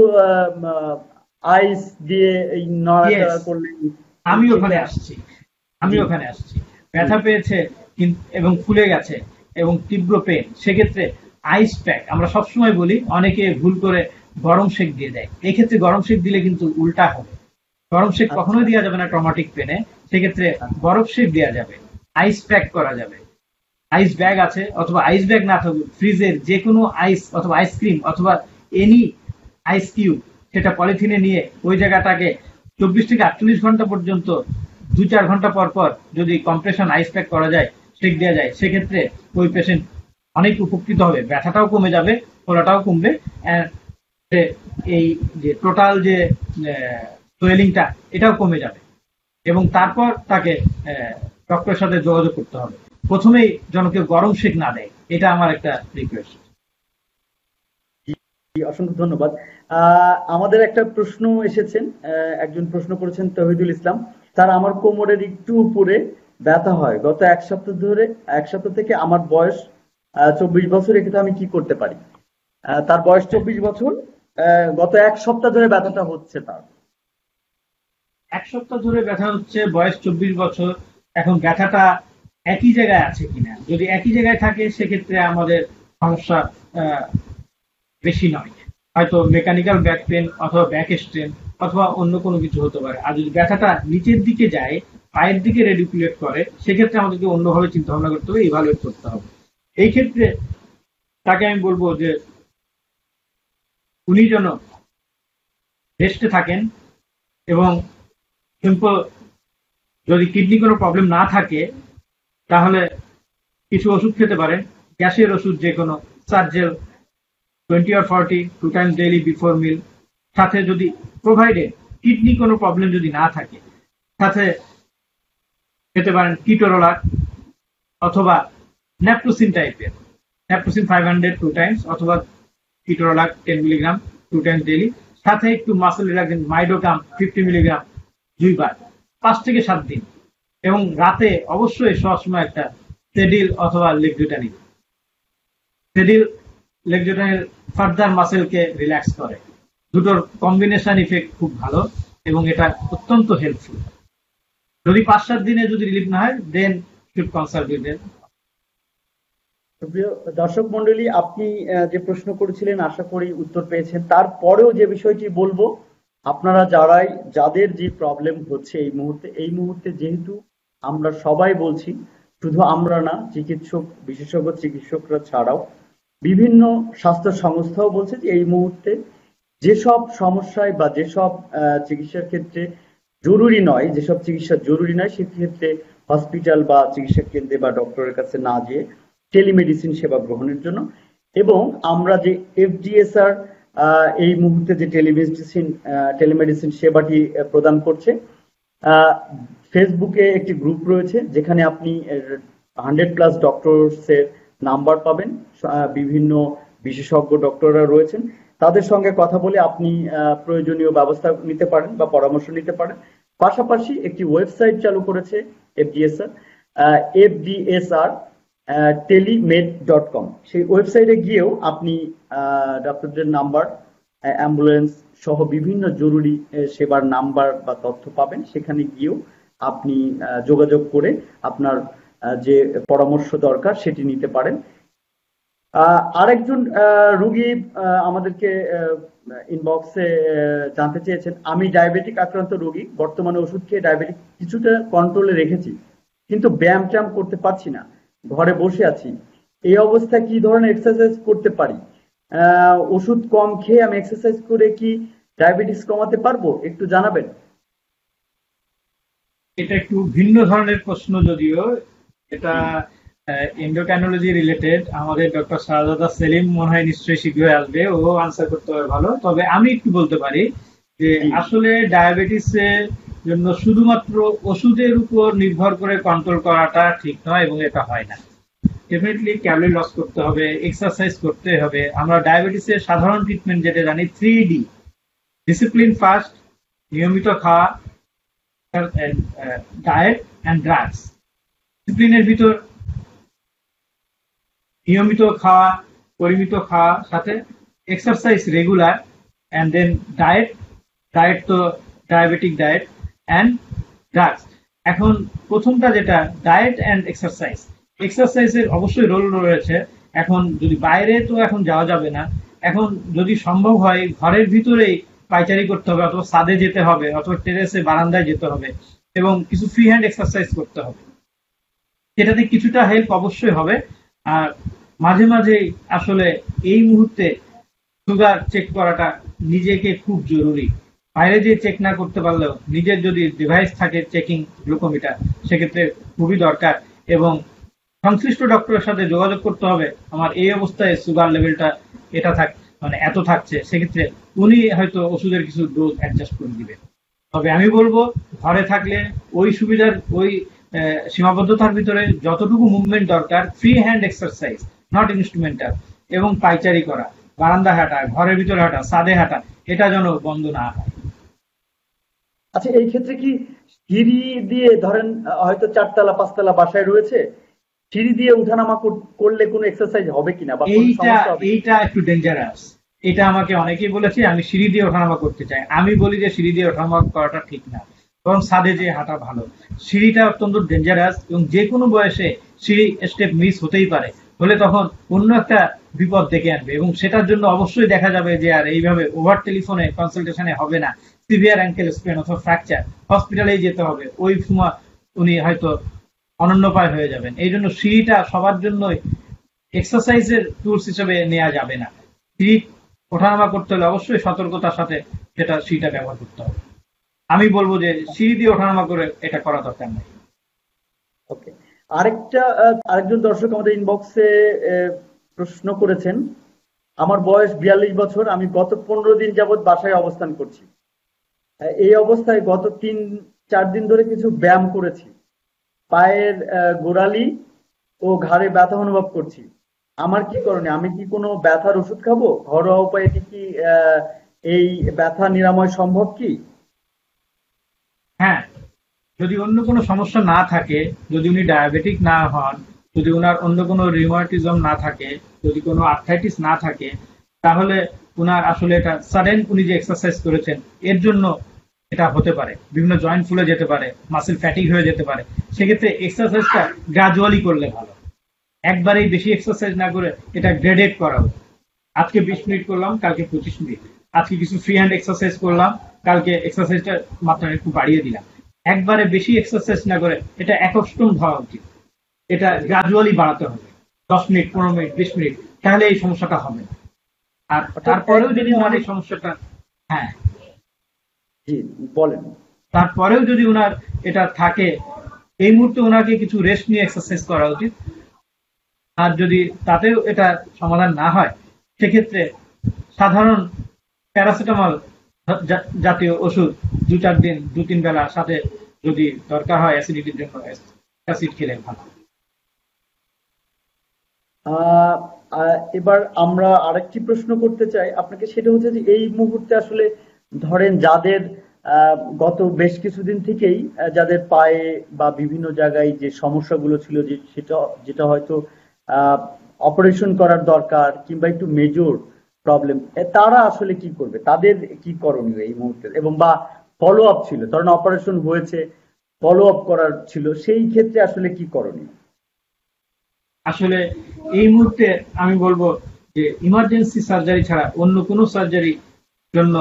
আইস দিয়ে এই yes, নড়াচড়া করলে আমি ঠিক ওখানে হয়। আসছি, আমি জি ওখানে আসছি। জি। ব্যথা পেয়েছে এবং ফুলে গেছে এবং তীব্র পেন, সেক্ষেত্রে আইস প্যাক আমরা সবসময় বলি, অনেকে ভুল করে গরম শেক দিয়ে দেয়। এক্ষেত্রে গরম শেক দিলে কিন্তু উল্টা হবে। গরম শেক আচ্ছা কখনোই দেওয়া যাবে না ট্রমাটিক পেনে, সেক্ষেত্রে আচ্ছা। বরফ শেক দেওয়া যাবে, আইস প্যাক করা যাবে। আইস ব্যাগ আছে, অথবা আইস ব্যাগ না থাকুক, ফ্রিজের যে কোনো আইস অথবা আইসক্রিম অথবা এনি আইস কিউব, সেটা পলিথিনে নিয়ে ওই জায়গাটাকে 24 থেকে 48 ঘন্টা পর্যন্ত 2-4 ঘন্টা পর পর যদি কম্প্রেশন আইস প্যাক করা যায়, সেক দেওয়া যায়, সেক্ষেত্রে ওই পেশেন্ট অনেক উপকৃত হবে, ব্যথাটাও কমে যাবে, ফোলাটাও কমবে, এই যে টোটাল যে সোয়েলিংটা এটাও কমে যাবে, এবং তারপর তাকে ডক্টরের সাথে যোগাযোগ করতে হবে। প্রথমেই যেন কেউ গরম সেক না দেয়, এটা আমার একটা রিকোয়েস্ট। অসংখ্য ধন্যবাদ। আমাদের একটা প্রশ্ন এসেছেন, একজন প্রশ্ন করেছেন তৌহিদুল ইসলাম। তার আমার কোমরের একটু উপরে ব্যথা হয় গত এক সপ্তাহ থেকে। আমার বয়স 24 বছর, এক্ষেত্রে আমি কি করতে পারি? তার বয়স 24 বছর, গত এক সপ্তাহ ধরে ব্যথাটা হচ্ছে তার। এক সপ্তাহ ধরে ব্যথা হচ্ছে, বয়স 24 বছর। এখন ব্যথাটা একই জায়গায় আছে কিনা, যদি একই জায়গায় থাকে সেক্ষেত্রে আমাদের সমস্যা বেশি নয়, হয়তো মেকানিক্যাল ব্যাক পেন অথবা ব্যাক স্ট্রেন অথবা অন্য কোনো কিছু হতে পারে। আর যদি ব্যথাটা নিচের দিকে যায়, পায়ের দিকে রেডিকুলেট করে, সেক্ষেত্রে আমাদেরকে অন্যভাবে চিন্তা ভাবনা করতে হবে, ইভালুয়েট করতে হবে। এই ক্ষেত্রে তাকে আমি বলবো যে উনি যেন রেস্টে থাকেন, এবং সিম্পল যদি কিডনি কোনো প্রবলেম না থাকে তাহলে কিছু ওষুধ খেতে পারেন, গ্যাসের ওষুধ যে কোনো, Sergel 20 or 40 2 times daily before meal। সাথে যদি প্রোভাইডেড কিডনি কোনো প্রবলেম যদি না থাকে, সাথে খেতে পারেন কিটোরোলাক অথবা ন্যাপটোসিন টাইপের, ন্যাপটোসিন 500 2 times অথবা কিটোরোলাক 10 মিলিগ্রাম 2 times daily। সাথে একটু মাসল রিল্যাক্সেন্ট মাইডোকাম 50 মিলিগ্রাম 2 বার 5 থেকে 7 দিন। এবং রাতে অবশ্যই সবসময় একটা সেডিল অথবা লেক্সোটানিল। সেডিল লেক্সোটানিল ফার্দার মাসেলকে রিল্যাক্স করে। দুটোর কম্বিনেশন ইফেক্ট খুব ভালো এবং এটা অত্যন্ত হেল্পফুল। যদি 5-7 দিনে যদি রিলিফ না হয়, then should consult with them. প্রিয় দর্শক মন্ডলী, আপনি যে প্রশ্ন করেছিলেন আশা করি উত্তর পেয়েছেন। তারপরেও যে বিষয়টি বলবো, আপনারা যাদের যে প্রবলেম হচ্ছে এই মুহূর্তে যেহেতু আমরা সবাই বলছি, শুধু আমরা না, বিশেষজ্ঞ চিকিৎসকরা ছাড়াও বিভিন্ন স্বাস্থ্য সংস্থাও বলছে যে এই মুহূর্তে যেসব সমস্যায় বা যেসব চিকিৎসার ক্ষেত্রে জরুরি নয়, যেসব চিকিৎসা জরুরি নয়, সেক্ষেত্রে হসপিটাল বা চিকিৎসা কেন্দ্রে বা ডক্টরের কাছে না যেয়ে টেলিমেডিসিন সেবা গ্রহণের জন্য। এবং আমরা যে এফডিএসআর এই মুহূর্তে যে টেলিমেডিসিন সেবাটি প্রদান করছে, ফেসবুকে একটি গ্রুপ রয়েছে যেখানে আপনি 100+ ডক্টরসের নাম্বার পাবেন। বিভিন্ন বিশেষজ্ঞ ডক্টররা রয়েছেন, তাদের সঙ্গে কথা বলে আপনি প্রয়োজনীয় ব্যবস্থা নিতে পারেন বা পরামর্শ নিতে পারেন। পাশাপাশি একটি ওয়েবসাইট চালু করেছে FDSR telemed.com। সেই ওয়েবসাইটে গিয়েও আপনি ডক্টরদের নাম্বার, অ্যাম্বুলেন্স সহ বিভিন্ন জরুরি সেবার নাম্বার বা তথ্য পাবেন। সেখানে গিয়েও আপনি যোগাযোগ করে আপনার যে পরামর্শ দরকার সেটি নিতে পারেন। আরেকজন রুগী আমাদেরকে ইনবক্সে জানতে চেয়েছেন, আমি ডায়াবেটিক আক্রান্ত রোগী, বর্তমানে ওষুধ খেয়ে ডায়াবেটিক কিছুটা কন্ট্রোলে রেখেছি, কিন্তু ব্যায়াম ট্যায়াম করতে পারছি না, ঘরে বসে আছি। এই অবস্থায় কি ধরনের এক্সারসাইজ করতে পারি? ওষুধ কম খেয়ে আমি এক্সারসাইজ করে কি ডায়াবেটিস কমাতে পারবো? একটু জানাবেন। এটা একটু ভিন্ন ধরনের প্রশ্ন, যদিও এটা এন্ডোক্রাইনোলজি রিলেটেড। আমাদের ডক্টর শাহজাদা সেলিম মনে হয় নিশ্চয়ই শীঘ্রই আসবে, ও আনসার করতে হবে ভালো। তবে আমি একটু বলতে পারি যে আসলে ডায়াবেটিসের জন্য শুধুমাত্র ওষুধের উপর নির্ভর করে কন্ট্রোল করাটা ঠিক নয়, এবং এটা হয় না। ডেফিনেটলি ক্যালোরি লস করতে হবে, এক্সারসাইজ করতে হবে। আমরা ডায়াবেটিসের সাধারণ ট্রিটমেন্ট যেটা জানি 3D: ডিসিপ্লিন ফার্স্ট, নিয়মিত খাওয়া, ডায়েট অ্যান্ড ড্রাগস। ডিসিপ্লিনের ভিতর নিয়মিত খাওয়া, পরিমিত খাওয়া, সাথে exercise regular, and then diet তো ডায়াবেটিক ডায়েট অ্যান্ড ড্রাগস। এখন প্রথমটা যেটা ডায়েট অ্যান্ড এক্সারসাইজের অবশ্যই রোল রয়েছে। এখন যদি বাইরে তো এখন যাওয়া যাবে না, এখন যদি সম্ভব হয় ঘরের ভিতরেই পায়চারি করতে হবে, অথবা ছাদে যেতে হবে, অথবা টেরেসে বারান্দায় যেতে হবে, এবং কিছু ফ্রি হ্যান্ড এক্সারসাইজ করতে হবে। এটাতে কিছুটা হেল্প অবশ্যই হবে। আর মাঝে মাঝে আসলে এই মুহূর্তে সুগার চেক করাটা নিজেকে খুব জরুরি। বাইরে যে চেক না করতে পারলেও নিজের যদি ডিভাইস থাকে চেকিং গ্লুকোমিটার, সেক্ষেত্রে খুবই দরকার। এবং সংশ্লিষ্ট ডক্টরের সাথে যোগাযোগ করতে হবে, আমার এই অবস্থায় সুগার লেভেলটা এত থাকছে, সেক্ষেত্রে উনি হয়তো ওষুধের কিছু ডোজ অ্যাডজাস্ট করে দিবেন। তবে আমি বলবো ঘরে থাকলে ওই সুবিধার ওই সীমাবদ্ধতার ভিতরে যতটুকু মুভমেন্ট দরকার, free hand exercise, not instrumental, এবং পাইচারি করা, বারান্দা হাঁটা, ঘরের ভিতরে হাঁটা, ছাদে হাঁটা, এটা যেন বন্ধ না হয়। আচ্ছা, এই ক্ষেত্রে কি সিঁড়ি দিয়ে ধরেন হয়তো 4 তলা 5 তলা বাসায় রয়েছে, সিঁড়ি দিয়ে উঠানামা করলে কোনো এক্সারসাইজ হবে কিনা বা কোনো এইটা সমস্যা হবে? এইটা একটু ডেঞ্জারাস। এটা আমাকে অনেকেই বলেছে আমি সিঁড়ি দিয়ে ওঠানামা করতে চাই। আমি বলি যে সিঁড়ি দিয়ে ওঠানামা করাটা ঠিক না, বরং ছাদে যেয়ে হাঁটা ভালো। সিঁড়িটা অত্যন্ত ডেঞ্জারাস এবং যে কোনো বয়সে সিঁড়ি স্টেপ মিস হতেই পারে, হলে তখন অন্য একটা বিপদ ডেকে আনবে, এবং সেটার জন্য অবশ্যই দেখা যাবে যে আর এইভাবে ওভার টেলিফোনে কনসালটেশনে হবে না। সিভিয়ার অ্যাঙ্কেল স্প্রেন অথবা ফ্র্যাকচার, হসপিটালেই যেতে হবে, ওই সময় উনি হয়তো অনন্যপায় হয়ে যাবেন। এই জন্য সিঁড়িটা সবার জন্যই এক্সারসাইজের টুলস হিসেবে নেওয়া যাবে না। সিঁড়ি ওঠানামা করতে হলে অবশ্যই সতর্কতার সাথে সেটা সিঁড়িটা ব্যবহার করতে হবে। আমি বলবো যে সিঁড়ি দিয়ে ওঠানামা করে এটা করা দরকার নেই। ওকে। আরেকজন দর্শক আমাদের ইনবক্সে প্রশ্ন করেছেন, আমার বয়স 42 বছর, আমি গত 15 দিন যাবৎ বাসায় অবস্থান করছি। এই অবস্থায় গত 3-4 দিন ধরে কিছু ব্যায়াম করেছি, পায়ের গোড়ালি ও ঘাড়ে ব্যথা অনুভব করছি। আমার কি করণীয়? আমি কি কোনো ব্যথার ওষুধ খাবো? ঘরোয়া উপায়ে কি এই ব্যথা নিরাময় সম্ভব কি? হ্যাঁ, যদি অন্য কোনো সমস্যা না থাকে, যদি উনি ডায়াবেটিক না হন, যদি ওনার অন্য কোনো রিউমাটিজম না থাকে, যদি কোনো আর্থ্রাইটিস না থাকে, তাহলে উনার আসলে এটা সাডেন উনি যে এক্সারসাইজ করেছেন এর জন্য এটা হতে পারে। বিভিন্ন জয়েন্ট ফুলে যেতে পারে, মাসেল ফ্যাটিক হয়ে যেতে পারে। সেক্ষেত্রে এক্সারসাইজটা গ্রাজুয়ালি করলে ভালো। একবারেই বেশি এক্সারসাইজ না করে এটা গ্রেডেড করা উচিত। আজকে 20 মিনিট করলাম, কালকে 25 মিনিট। আজকে কিছু ফ্রি হ্যান্ড এক্সারসাইজ করলাম, কালকে এক্সারসাইজটা মাত্রা একটু বাড়িয়ে দিলাম। একবারে বেশি এক্সারসাইজ না করে এটা একস্টম হওয়া উচিত। এটা গ্রাজুয়ালি বাড়াতে হবে, 10 মিনিট, 15 মিনিট, 20 মিনিট, তাহলে এই সমস্যাটা হবে না। আর অর্থাৎ তারপরেও যদি একদিনে ওনার অনেক। এই সমস্যাটা, হ্যাঁ, জি, বলেন। তারপরেও যদি ওনার এটা থাকে, এই মুহূর্তে ওনাকে কিছু রেস্ট নিয়ে এক্সারসাইজ করা উচিত। আর যদি তাতেও এটা সমাধান না হয়, সেক্ষেত্রে সাধারণ প্যারাসিটামল জাতীয় ওষুধ 2-4 দিন 2-3 বেলা, সাথে যদি দরকার হয় অ্যাসিডিটির জন্য অ্যাসিড খেলে ভালো। আহ, এবার আমরা আরেকটি প্রশ্ন করতে চাই আপনাকে, সেটা হচ্ছে যে এই মুহূর্তে আসলে ধরেন যাদের গত বেশ কিছুদিন থেকেই যাদের পায়ে বা বিভিন্ন জায়গায় যে সমস্যাগুলো ছিল, যে সেটা যেটা হয়তো অপারেশন করার দরকার কিংবা একটু মেজর প্রবলেম, তারা আসলে কি করবে? তাদের কি করণীয় এই মুহূর্তে? এবং বা ফলো আপ ছিল, ধরেন অপারেশন হয়েছে, ফলো আপ করার ছিল, সেই ক্ষেত্রে আসলে কি করণীয়? আসলে এই মুহূর্তে আমি বলবো যে ইমার্জেন্সি সার্জারি ছাড়া অন্য কোনো সার্জারি জন্য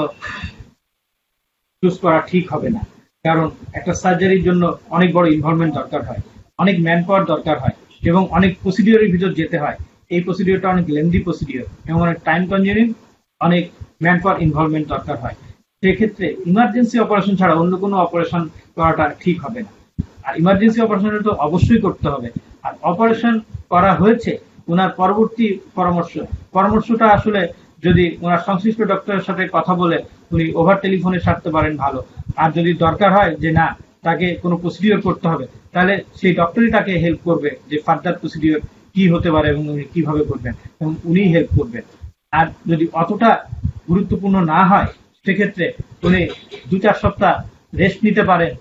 চুজ করা ঠিক হবে না। কারণ একটা সার্জারির জন্য অনেক বড় ইনভলভমেন্ট দরকার হয়, অনেক ম্যান পাওয়ার দরকার হয়, এবং অনেক প্রসিডিওরের ভিতর যেতে হয়। এই প্রসিডিওরটা অনেক লেন্দি প্রসিডিওর এবং অনেক টাইম কনজিউমিং, অনেক ম্যান পাওয়ার ইনভলভমেন্ট দরকার হয়। সেক্ষেত্রে ইমার্জেন্সি অপারেশন ছাড়া অন্য কোনো অপারেশন করাটা ঠিক হবে না। আর ইমার্জেন্সি অপারেশনটা তো অবশ্যই করতে হবে। আর অপারেশন করা হয়েছে, ওনার পরবর্তী পরামর্শটা আসলে যদি ওনার সংশ্লিষ্ট ডক্টরের সাথে কথা বলে উনি ওভার টেলিফোনে সারতে পারেন ভালো। আর যদি দরকার হয় যে না, তাকে কোনো প্রসিডিওর করতে হবে, তাহলে সেই ডক্টরই তাকে হেল্প করবে যে ফার্দার প্রসিডিওর কি হতে পারে এবং উনি কিভাবে করবেন, এবং উনি হেল্প করবেন। আর যদি অতটা গুরুত্বপূর্ণ না হয়, সেক্ষেত্রে উনি 2-4 সপ্তাহ রেস্ট নিতে পারেন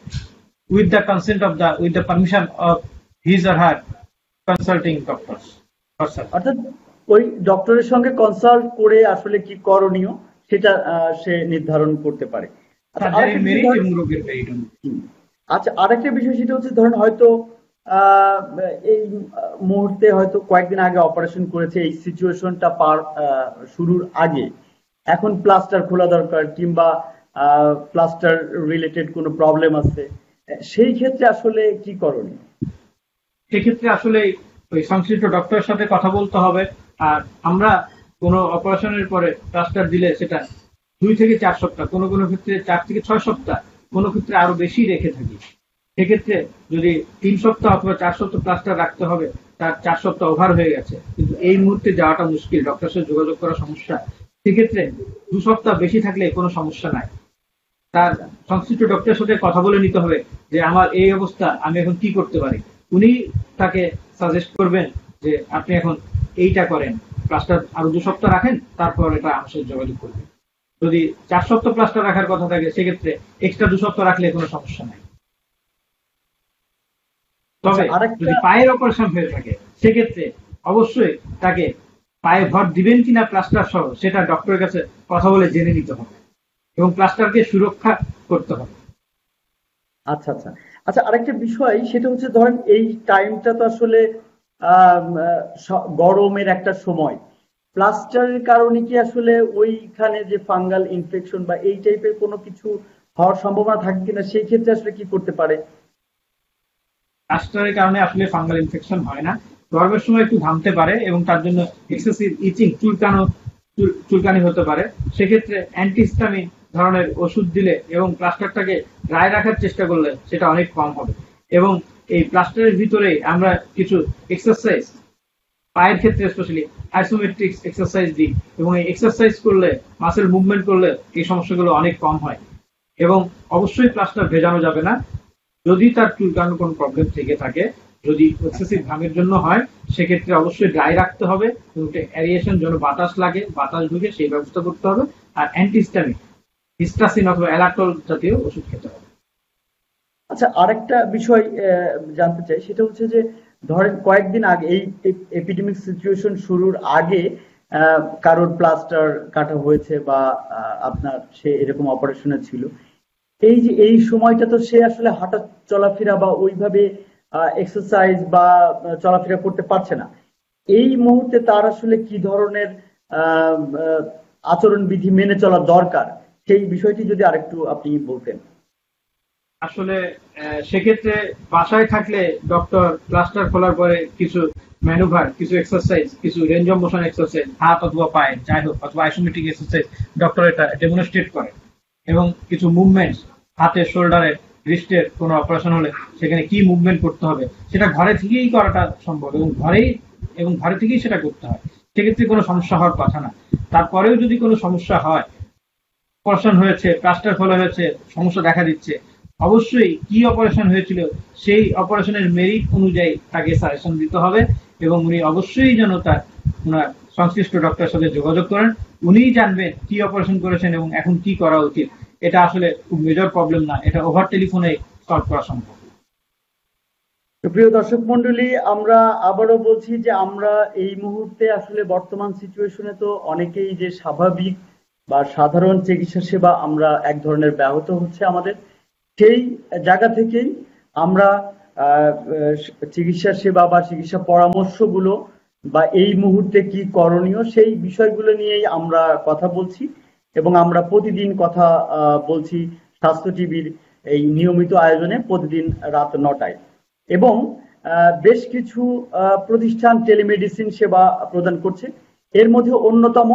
with the permission of his or her consulting doctors. অর্থাৎ ওই ডক্টরের সঙ্গে কনসাল্ট করে আসলে কি করণীয় সেটা সে নির্ধারণ করতে পারে। আচ্ছা, সার্জারির আরেকটা মেরিট বিষয় এবং রোগের মেরিট। আচ্ছা, আরেকটা বিষয় সেটা হচ্ছে ধরেন হয়তো আহ, এই মুহূর্তে হয়তো কয়েকদিন আগে অপারেশন করেছে, এই সিচুয়েশনটা শুরুর আগে এখন প্লাস্টার খোলা দরকার কিংবা প্লাস্টার রিলেটেড কোনো প্রবলেম আছে, সেই ক্ষেত্রে আসলে কি করণীয়? সেক্ষেত্রে আসলে ওই সংশ্লিষ্ট ডক্টরের সাথে কথা বলতে হবে। আর আমরা কোনো অপারেশনের পরে প্লাস্টার দিলে সেটা 2 থেকে 4 সপ্তাহ, কোনো কোনো ক্ষেত্রে 4 থেকে 6 সপ্তাহ, কোনো ক্ষেত্রে আরো বেশি রেখে থাকি। সেক্ষেত্রে যদি 3 সপ্তাহ অথবা 4 সপ্তাহ প্লাস্টার রাখতে হবে, তার 4 সপ্তাহ ওভার হয়ে গেছে, কিন্তু এই মুহূর্তে যাওয়াটা মুশকিল, ডক্টরের সাথে যোগাযোগ করা সমস্যা, সেক্ষেত্রে 2 সপ্তাহ বেশি থাকলে কোনো সমস্যা নাই। তার সংশ্লিষ্ট ডক্টরের সাথে কথা বলে নিতে হবে যে আমার এই অবস্থা, আমি এখন কি করতে পারি। উনি তাকে সাজেস্ট করবেন যে আপনি এখন এইটা করেন, প্লাস্টার আরো 2 সপ্তাহ রাখেন, তারপর এটা আমার সাথে যোগাযোগ করবেন। যদি 4 সপ্তাহ প্লাস্টার রাখার কথা থাকে সেক্ষেত্রে এক্সট্রা 2 সপ্তাহ রাখলে কোনো সমস্যা নাই। আচ্ছা, তবে আরেকটা যদি পায়ের অপারেশন হয়ে থাকে সেক্ষেত্রে অবশ্যই তাকে পায়ে ভর দিবেন কিনা প্লাস্টার সহ সেটা ডক্টরের কাছে কথা বলে জেনে নিতে হবে এবং প্লাস্টারকে সুরক্ষা করতে হবে। আচ্ছা আচ্ছা আচ্ছা, আরেকটা বিষয় সেটা হচ্ছে, ধরেন এই টাইমটা তো আসলে গরমের একটা সময়, প্লাস্টারের কারণে কি আসলে ওইখানে যে ফাঙ্গাল ইনফেকশন বা এই টাইপের কোনো কিছু হওয়ার সম্ভাবনা থাকে কিনা, সেই ক্ষেত্রে আসলে কি করতে পারে? প্লাস্টারের কারণে আসলে ফাঙ্গাল ইনফেকশন হয় না। গরমের সময় একটু ঘামতে পারে এবং তার জন্য এক্সেসিভ ইচিং, চুলকানি হতে পারে। সেক্ষেত্রে অ্যান্টিহিস্টামিন ধরনের ওষুধ দিলে এবং প্লাস্টারটাকে ড্রাই রাখার চেষ্টা করলে সেটা অনেক কম হবে। এবং এই প্লাস্টারের ভিতরে আমরা কিছু এক্সারসাইজ, পায়ের ক্ষেত্রে স্পেশালি আইসোমেট্রিক এক্সারসাইজ দিই এবং এই এক্সারসাইজ করলে, মাসেল মুভমেন্ট করলে এই সমস্যাগুলো অনেক কম হয়। এবং অবশ্যই প্লাস্টার ভেজানো যাবে না। যদি তার চুলকানোর কোনো প্রবলেম থেকে থাকে, যদি এক্সেসিভ ঘামের জন্য হয়, সেক্ষেত্রে অবশ্যই ড্রাই রাখতে হবে এবং অ্যারিয়েশন যেন বাতাস লাগে, বাতাস ঢুকে সেই ব্যবস্থা করতে হবে। আর অ্যান্টিহিস্টামিন, হিস্টাসিন অথবা অ্যালাটল জাতীয় ওষুধ খেতে হবে। আচ্ছা, আরেকটা বিষয় জানতে চাই, সেটা হচ্ছে যে ধরেন কয়েকদিন আগে এই এপিডেমিক সিচুয়েশন শুরুর আগে কারোর প্লাস্টার কাটা হয়েছে বা আপনার সে এরকম অপারেশনে ছিল, এই যে এই সময়টা তো সে আসলে হাঁটা চলাফেরা বা ওইভাবে এক্সারসাইজ বা চলাফেরা করতে পারছে না। এই মুহূর্তে তার আসলে কি ধরনের আহ, আহ, আচরণবিধি মেনে চলা দরকার, সেই বিষয়টি যদি আরেকটু আপনি বলতেন। আসলে সেক্ষেত্রে বাসায় থাকলে ডক্টর প্লাস্টার খোলার পরে কিছু ম্যানুভার, কিছু এক্সারসাইজ, কিছু রেঞ্জ অফ মোশন এক্সারসাইজ, হাত অথবা পায়ে যাই হোক, অথবা আইসোমেট্রিক এক্সারসাইজ ডক্টর এটা ডেমনস্ট্রেট করে। এবং কিছু মুভমেন্ট, হাতের, শোল্ডারের, রিস্টের কোনো অপারেশন হলে সেখানে কি মুভমেন্ট করতে হবে সেটা ঘরে থেকেই করাটা সম্ভব এবং ঘরে থেকেই সেটা করতে হয়। সেক্ষেত্রে কোনো সমস্যা হওয়ার কথা না। তারপরেও যদি কোনো সমস্যা হয়, অপারেশন হয়েছে, প্লাস্টার খোলা হয়েছে, সমস্যা দেখা দিচ্ছে, অবশ্যই কি অপারেশন হয়েছিল সেই অপারেশনের মেরিট অনুযায়ী তাকে সাজেশন দিতে হবে এবং উনি অবশ্যই যেন ওনার সংশ্লিষ্ট ডক্টরের সাথে যোগাযোগ করেন। উনিই জানবেন কি অপারেশন করেছেন এবং এখন কি করা উচিত। এটা আসলে খুব মেজর প্রবলেম না, এটা ওভার টেলিফোনে সলভ করা সম্ভব। প্রিয় দর্শক মন্ডলী, আমরা আবারও বলছি যে আমরা এই মুহূর্তে আসলে বর্তমান সিচুয়েশনে তো অনেকেই যে স্বাভাবিক বা সাধারণ চিকিৎসা সেবা আমরা এক ধরনের ব্যাহত হচ্ছে আমাদের, সেই জায়গা থেকেই আমরা চিকিৎসা সেবা বা চিকিৎসা পরামর্শগুলো বা এই মুহূর্তে কি করণীয় সেই বিষয়গুলো নিয়েই আমরা কথা বলছি। এবং আমরা প্রতিদিন কথা বলছি স্বাস্থ্য টিভির এই নিয়মিত আয়োজনে প্রতিদিন রাত 9টায়। এবং বেশ কিছু প্রতিষ্ঠান টেলিমেডিসিন সেবা প্রদান করছে। এর মধ্যে অন্যতম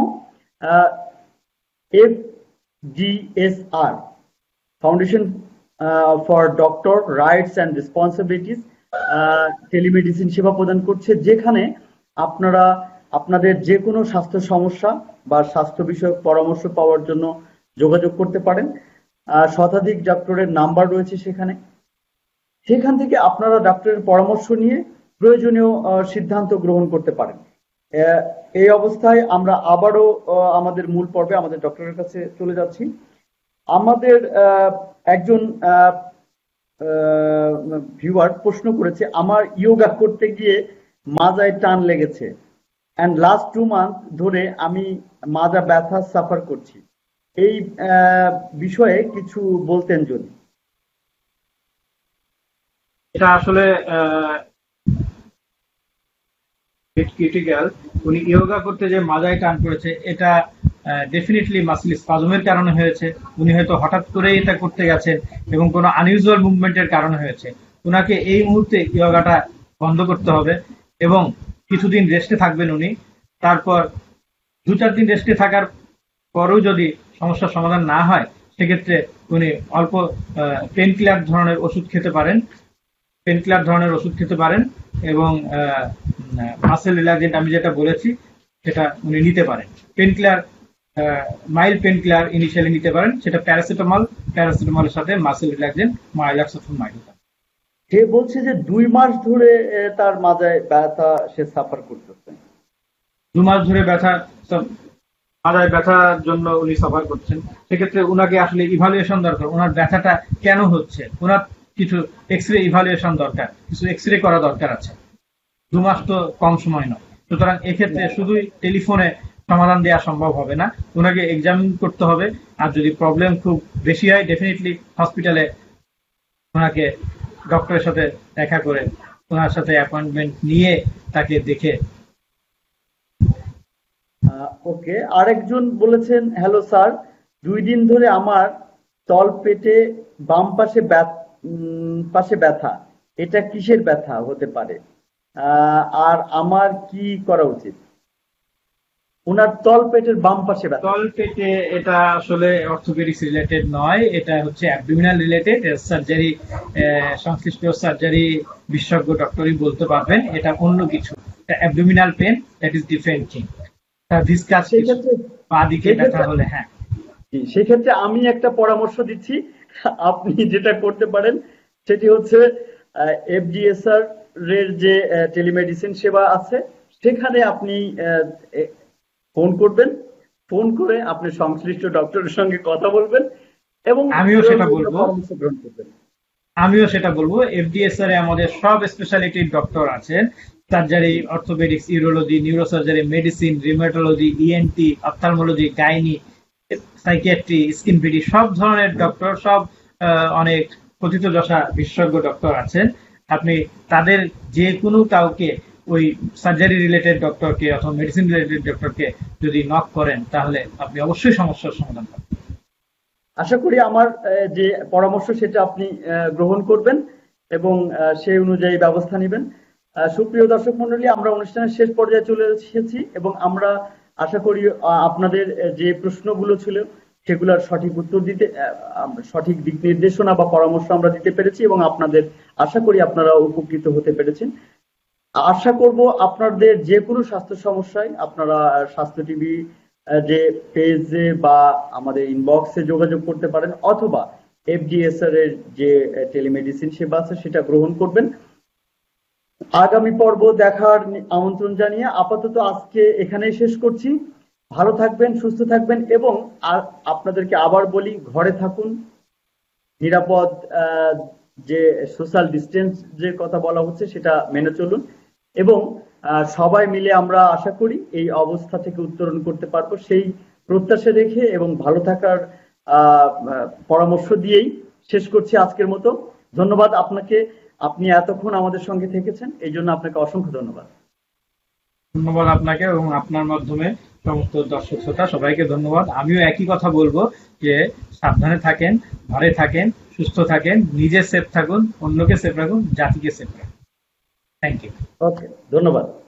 FGSR, foundation for doctor rights and responsibilities, telemedicine সেবা প্রদান করছে, যেখানে আপনারা আপনাদের যে কোনো স্বাস্থ্য সমস্যা বা স্বাস্থ্য বিষয়ক পরামর্শ পাওয়ার জন্য যোগাযোগ করতে পারেন। শতাধিক ডক্টরের নাম্বার রয়েছে সেখানে, সেখান থেকে আপনারা ডাক্তারের পরামর্শ নিয়ে প্রয়োজনীয় সিদ্ধান্ত গ্রহণ করতে পারেন। এই অবস্থায় আমরা আবারও আমাদের মূল পর্বে আমাদের ডক্টরের কাছে চলে যাচ্ছি। আমাদের একজন ভিউয়ার প্রশ্ন করেছে, আমার ইয়োগা করতে গিয়ে মাজায় টান লেগেছে অ্যান্ড লাস্ট 2 মান্থ ধরে আমি মাজা ব্যথা সাফার করছি, এই বিষয়ে কিছু বলতেন যদি। এটা আসলে ক্রিটিক্যাল। উনি ইয়োগা করতে যে মাজায় টান করেছে, এটা ডেফিনেটলি মাসল স্পাজমের কারণে হয়েছে। উনি হয়তো হঠাৎ করে এটা করতে গেছেন এবং কোনো আনইউজুয়াল মুভমেন্টের কারণে হয়েছে। উনাকে এই মুহূর্তে ইয়োগাটা বন্ধ করতে হবে এবং কিছুদিন রেস্টে থাকবেন উনি। তারপর 2-4 দিন রেস্টে থাকার পরেও যদি সমস্যার সমাধান না হয়, সেক্ষেত্রে উনি অল্প পেন কিলার ধরনের ওষুধ খেতে পারেন এবং মাসেল রিল্যাক্সেন্ট আমি যেটা বলেছি সেটা উনি নিতে পারেন। Pain killer mild pain killer initially নিতে পারেন, সেটা প্যারাসিটামলের সাথে মাসেল রিল্যাক্সেন্ট মাইলাক্সোফোন মাইলুটা। সে বলছে যে 2 মাস ধরে তার মাজায় ব্যথা সে সাফার করতেছে। 2 মাস ধরে মাথায় ব্যথার জন্য উনি সাফার করছেন, সেক্ষেত্রে উনাকে আসলে ইভালুয়েশন দরকার, ওনার ব্যথাটা কেন হচ্ছে, ওনার কিছু এক্সরে ইভালুয়েশন দরকার, কিছু এক্সরে করা দরকার আছে। 2 মাস তো কম সময় নয়, সুতরাং এক্ষেত্রে শুধুই টেলিফোনে সমাধান দেওয়া সম্ভব হবে না, ওনাকে এক্সামিন করতে হবে। আর যদি প্রবলেম খুব বেশি হয়, ডেফিনেটলি হসপিটালে ওনাকে ডক্টরের সাথে দেখা করে, ওনার সাথে অ্যাপয়েন্টমেন্ট নিয়ে তাকে দেখে। ওকে, আরেকজন বলেছেন, হ্যালো স্যার, 2 দিন ধরে আমার তল পেটে বাম পাশে ব্যথা, এটা কিসের ব্যথা হতে পারে, আর আমার কি করা উচিত? ওনার তল পেটের বাম পাশে ব্যথা। তল পেটে এটা আসলে অর্থোপেডিক্স রিলেটেড নয়, এটা হচ্ছে অ্যাবডোমিনাল রিলেটেড সার্জারি, সংশ্লিষ্ট সার্জারি বিশেষজ্ঞ ডক্টরই বলতে পারবেন, এটা অন্য কিছু। Abdominal pain, that is different thing. ভিসকাস পা দিকে ব্যথা হলে, হ্যাঁ, সেক্ষেত্রে আমি একটা পরামর্শ দিচ্ছি, আপনি যেটা করতে পারেন সেটি হচ্ছে এফডিএসআর এর যে টেলিমেডিসিন সেবা আছে সেখানে আপনি ফোন করবেন, ফোন করে আপনি সংশ্লিষ্ট ডক্টরের সঙ্গে কথা বলবেন এবং আমিও সেটা বলবো, পরামর্শ গ্রহণ করবেন। এফডিএসআর এ আমাদের সব স্পেশালিটি ডক্টর আছেন, surgery, orthopaedics, urology, neurosurgery, medicine, rheumatology, ENT, ophthalmology, gynae, psychiatry, skin পিডি, সব ধরনের ডক্টর, সব অনেক প্রথিতযশা বিশেষজ্ঞ ডক্টর আছেন। আপনি তাদের যে কোনো কাউকে, ওই সার্জারি রিলেটেড ডক্টরকে অথবা মেডিসিন রিলেটেড ডক্টরকে যদি নক করেন, তাহলে আপনি অবশ্যই সমস্যার সমাধান পাবেন। আশা করি আমার যে পরামর্শ সেটা আপনি গ্রহণ করবেন এবং সেই অনুযায়ী ব্যবস্থা নেবেন। সুপ্রিয় দর্শক মন্ডলী, আমরা অনুষ্ঠানের শেষ পর্যায়ে চলে এসেছি এবং আমরা আশা করি আপনাদের যে প্রশ্নগুলো ছিল সেগুলোর সঠিক উত্তর দিতে, সঠিক দিক নির্দেশনা বা পরামর্শ আমরা দিতে পেরেছি এবং আপনাদের আশা করি আপনারা উপকৃত হতে পেরেছেন। আশা করব আপনাদের যে কোনো স্বাস্থ্য সমস্যায় আপনারা স্বাস্থ্য টিভি যে পেজে বা আমাদের ইনবক্সে যোগাযোগ করতে পারেন, অথবা এফডিএসআর এর যে টেলিমেডিসিন সেবা আছে সেটা গ্রহণ করবেন। আগামী পর্ব দেখার আমন্ত্রণ জানিয়ে আপাতত আজকে এখানেই শেষ করছি। ভালো থাকবেন, সুস্থ থাকবেন এবং আপনাদেরকে আবার বলি, ঘরে থাকুন, নিরাপদ যে সোশ্যাল ডিস্টেন্স যে কথা বলা হচ্ছে সেটা মেনে চলুন এবং সবাই মিলে আমরা আশা করি এই অবস্থা থেকে উত্তরণ করতে পারবো, সেই প্রত্যাশা রেখে এবং ভালো থাকার পরামর্শ দিয়েই শেষ করছি আজকের মতো। ধন্যবাদ আপনাকে, আপনি এতক্ষণ আমাদের সঙ্গে থেকেছেন, এই জন্য আপনাকে অসংখ্য ধন্যবাদ। ধন্যবাদ আপনাকে এবং আপনার মাধ্যমে সমস্ত দর্শক শ্রোতা সবাইকে ধন্যবাদ। আমিও একই কথা বলবো যে সাবধানে থাকেন, ঘরে থাকেন, সুস্থ থাকেন, নিজে সেফ থাকুন, অন্যকে সেফ রাখুন, জাতিকে সেফ রাখুন। Thank you. ওকে, ধন্যবাদ।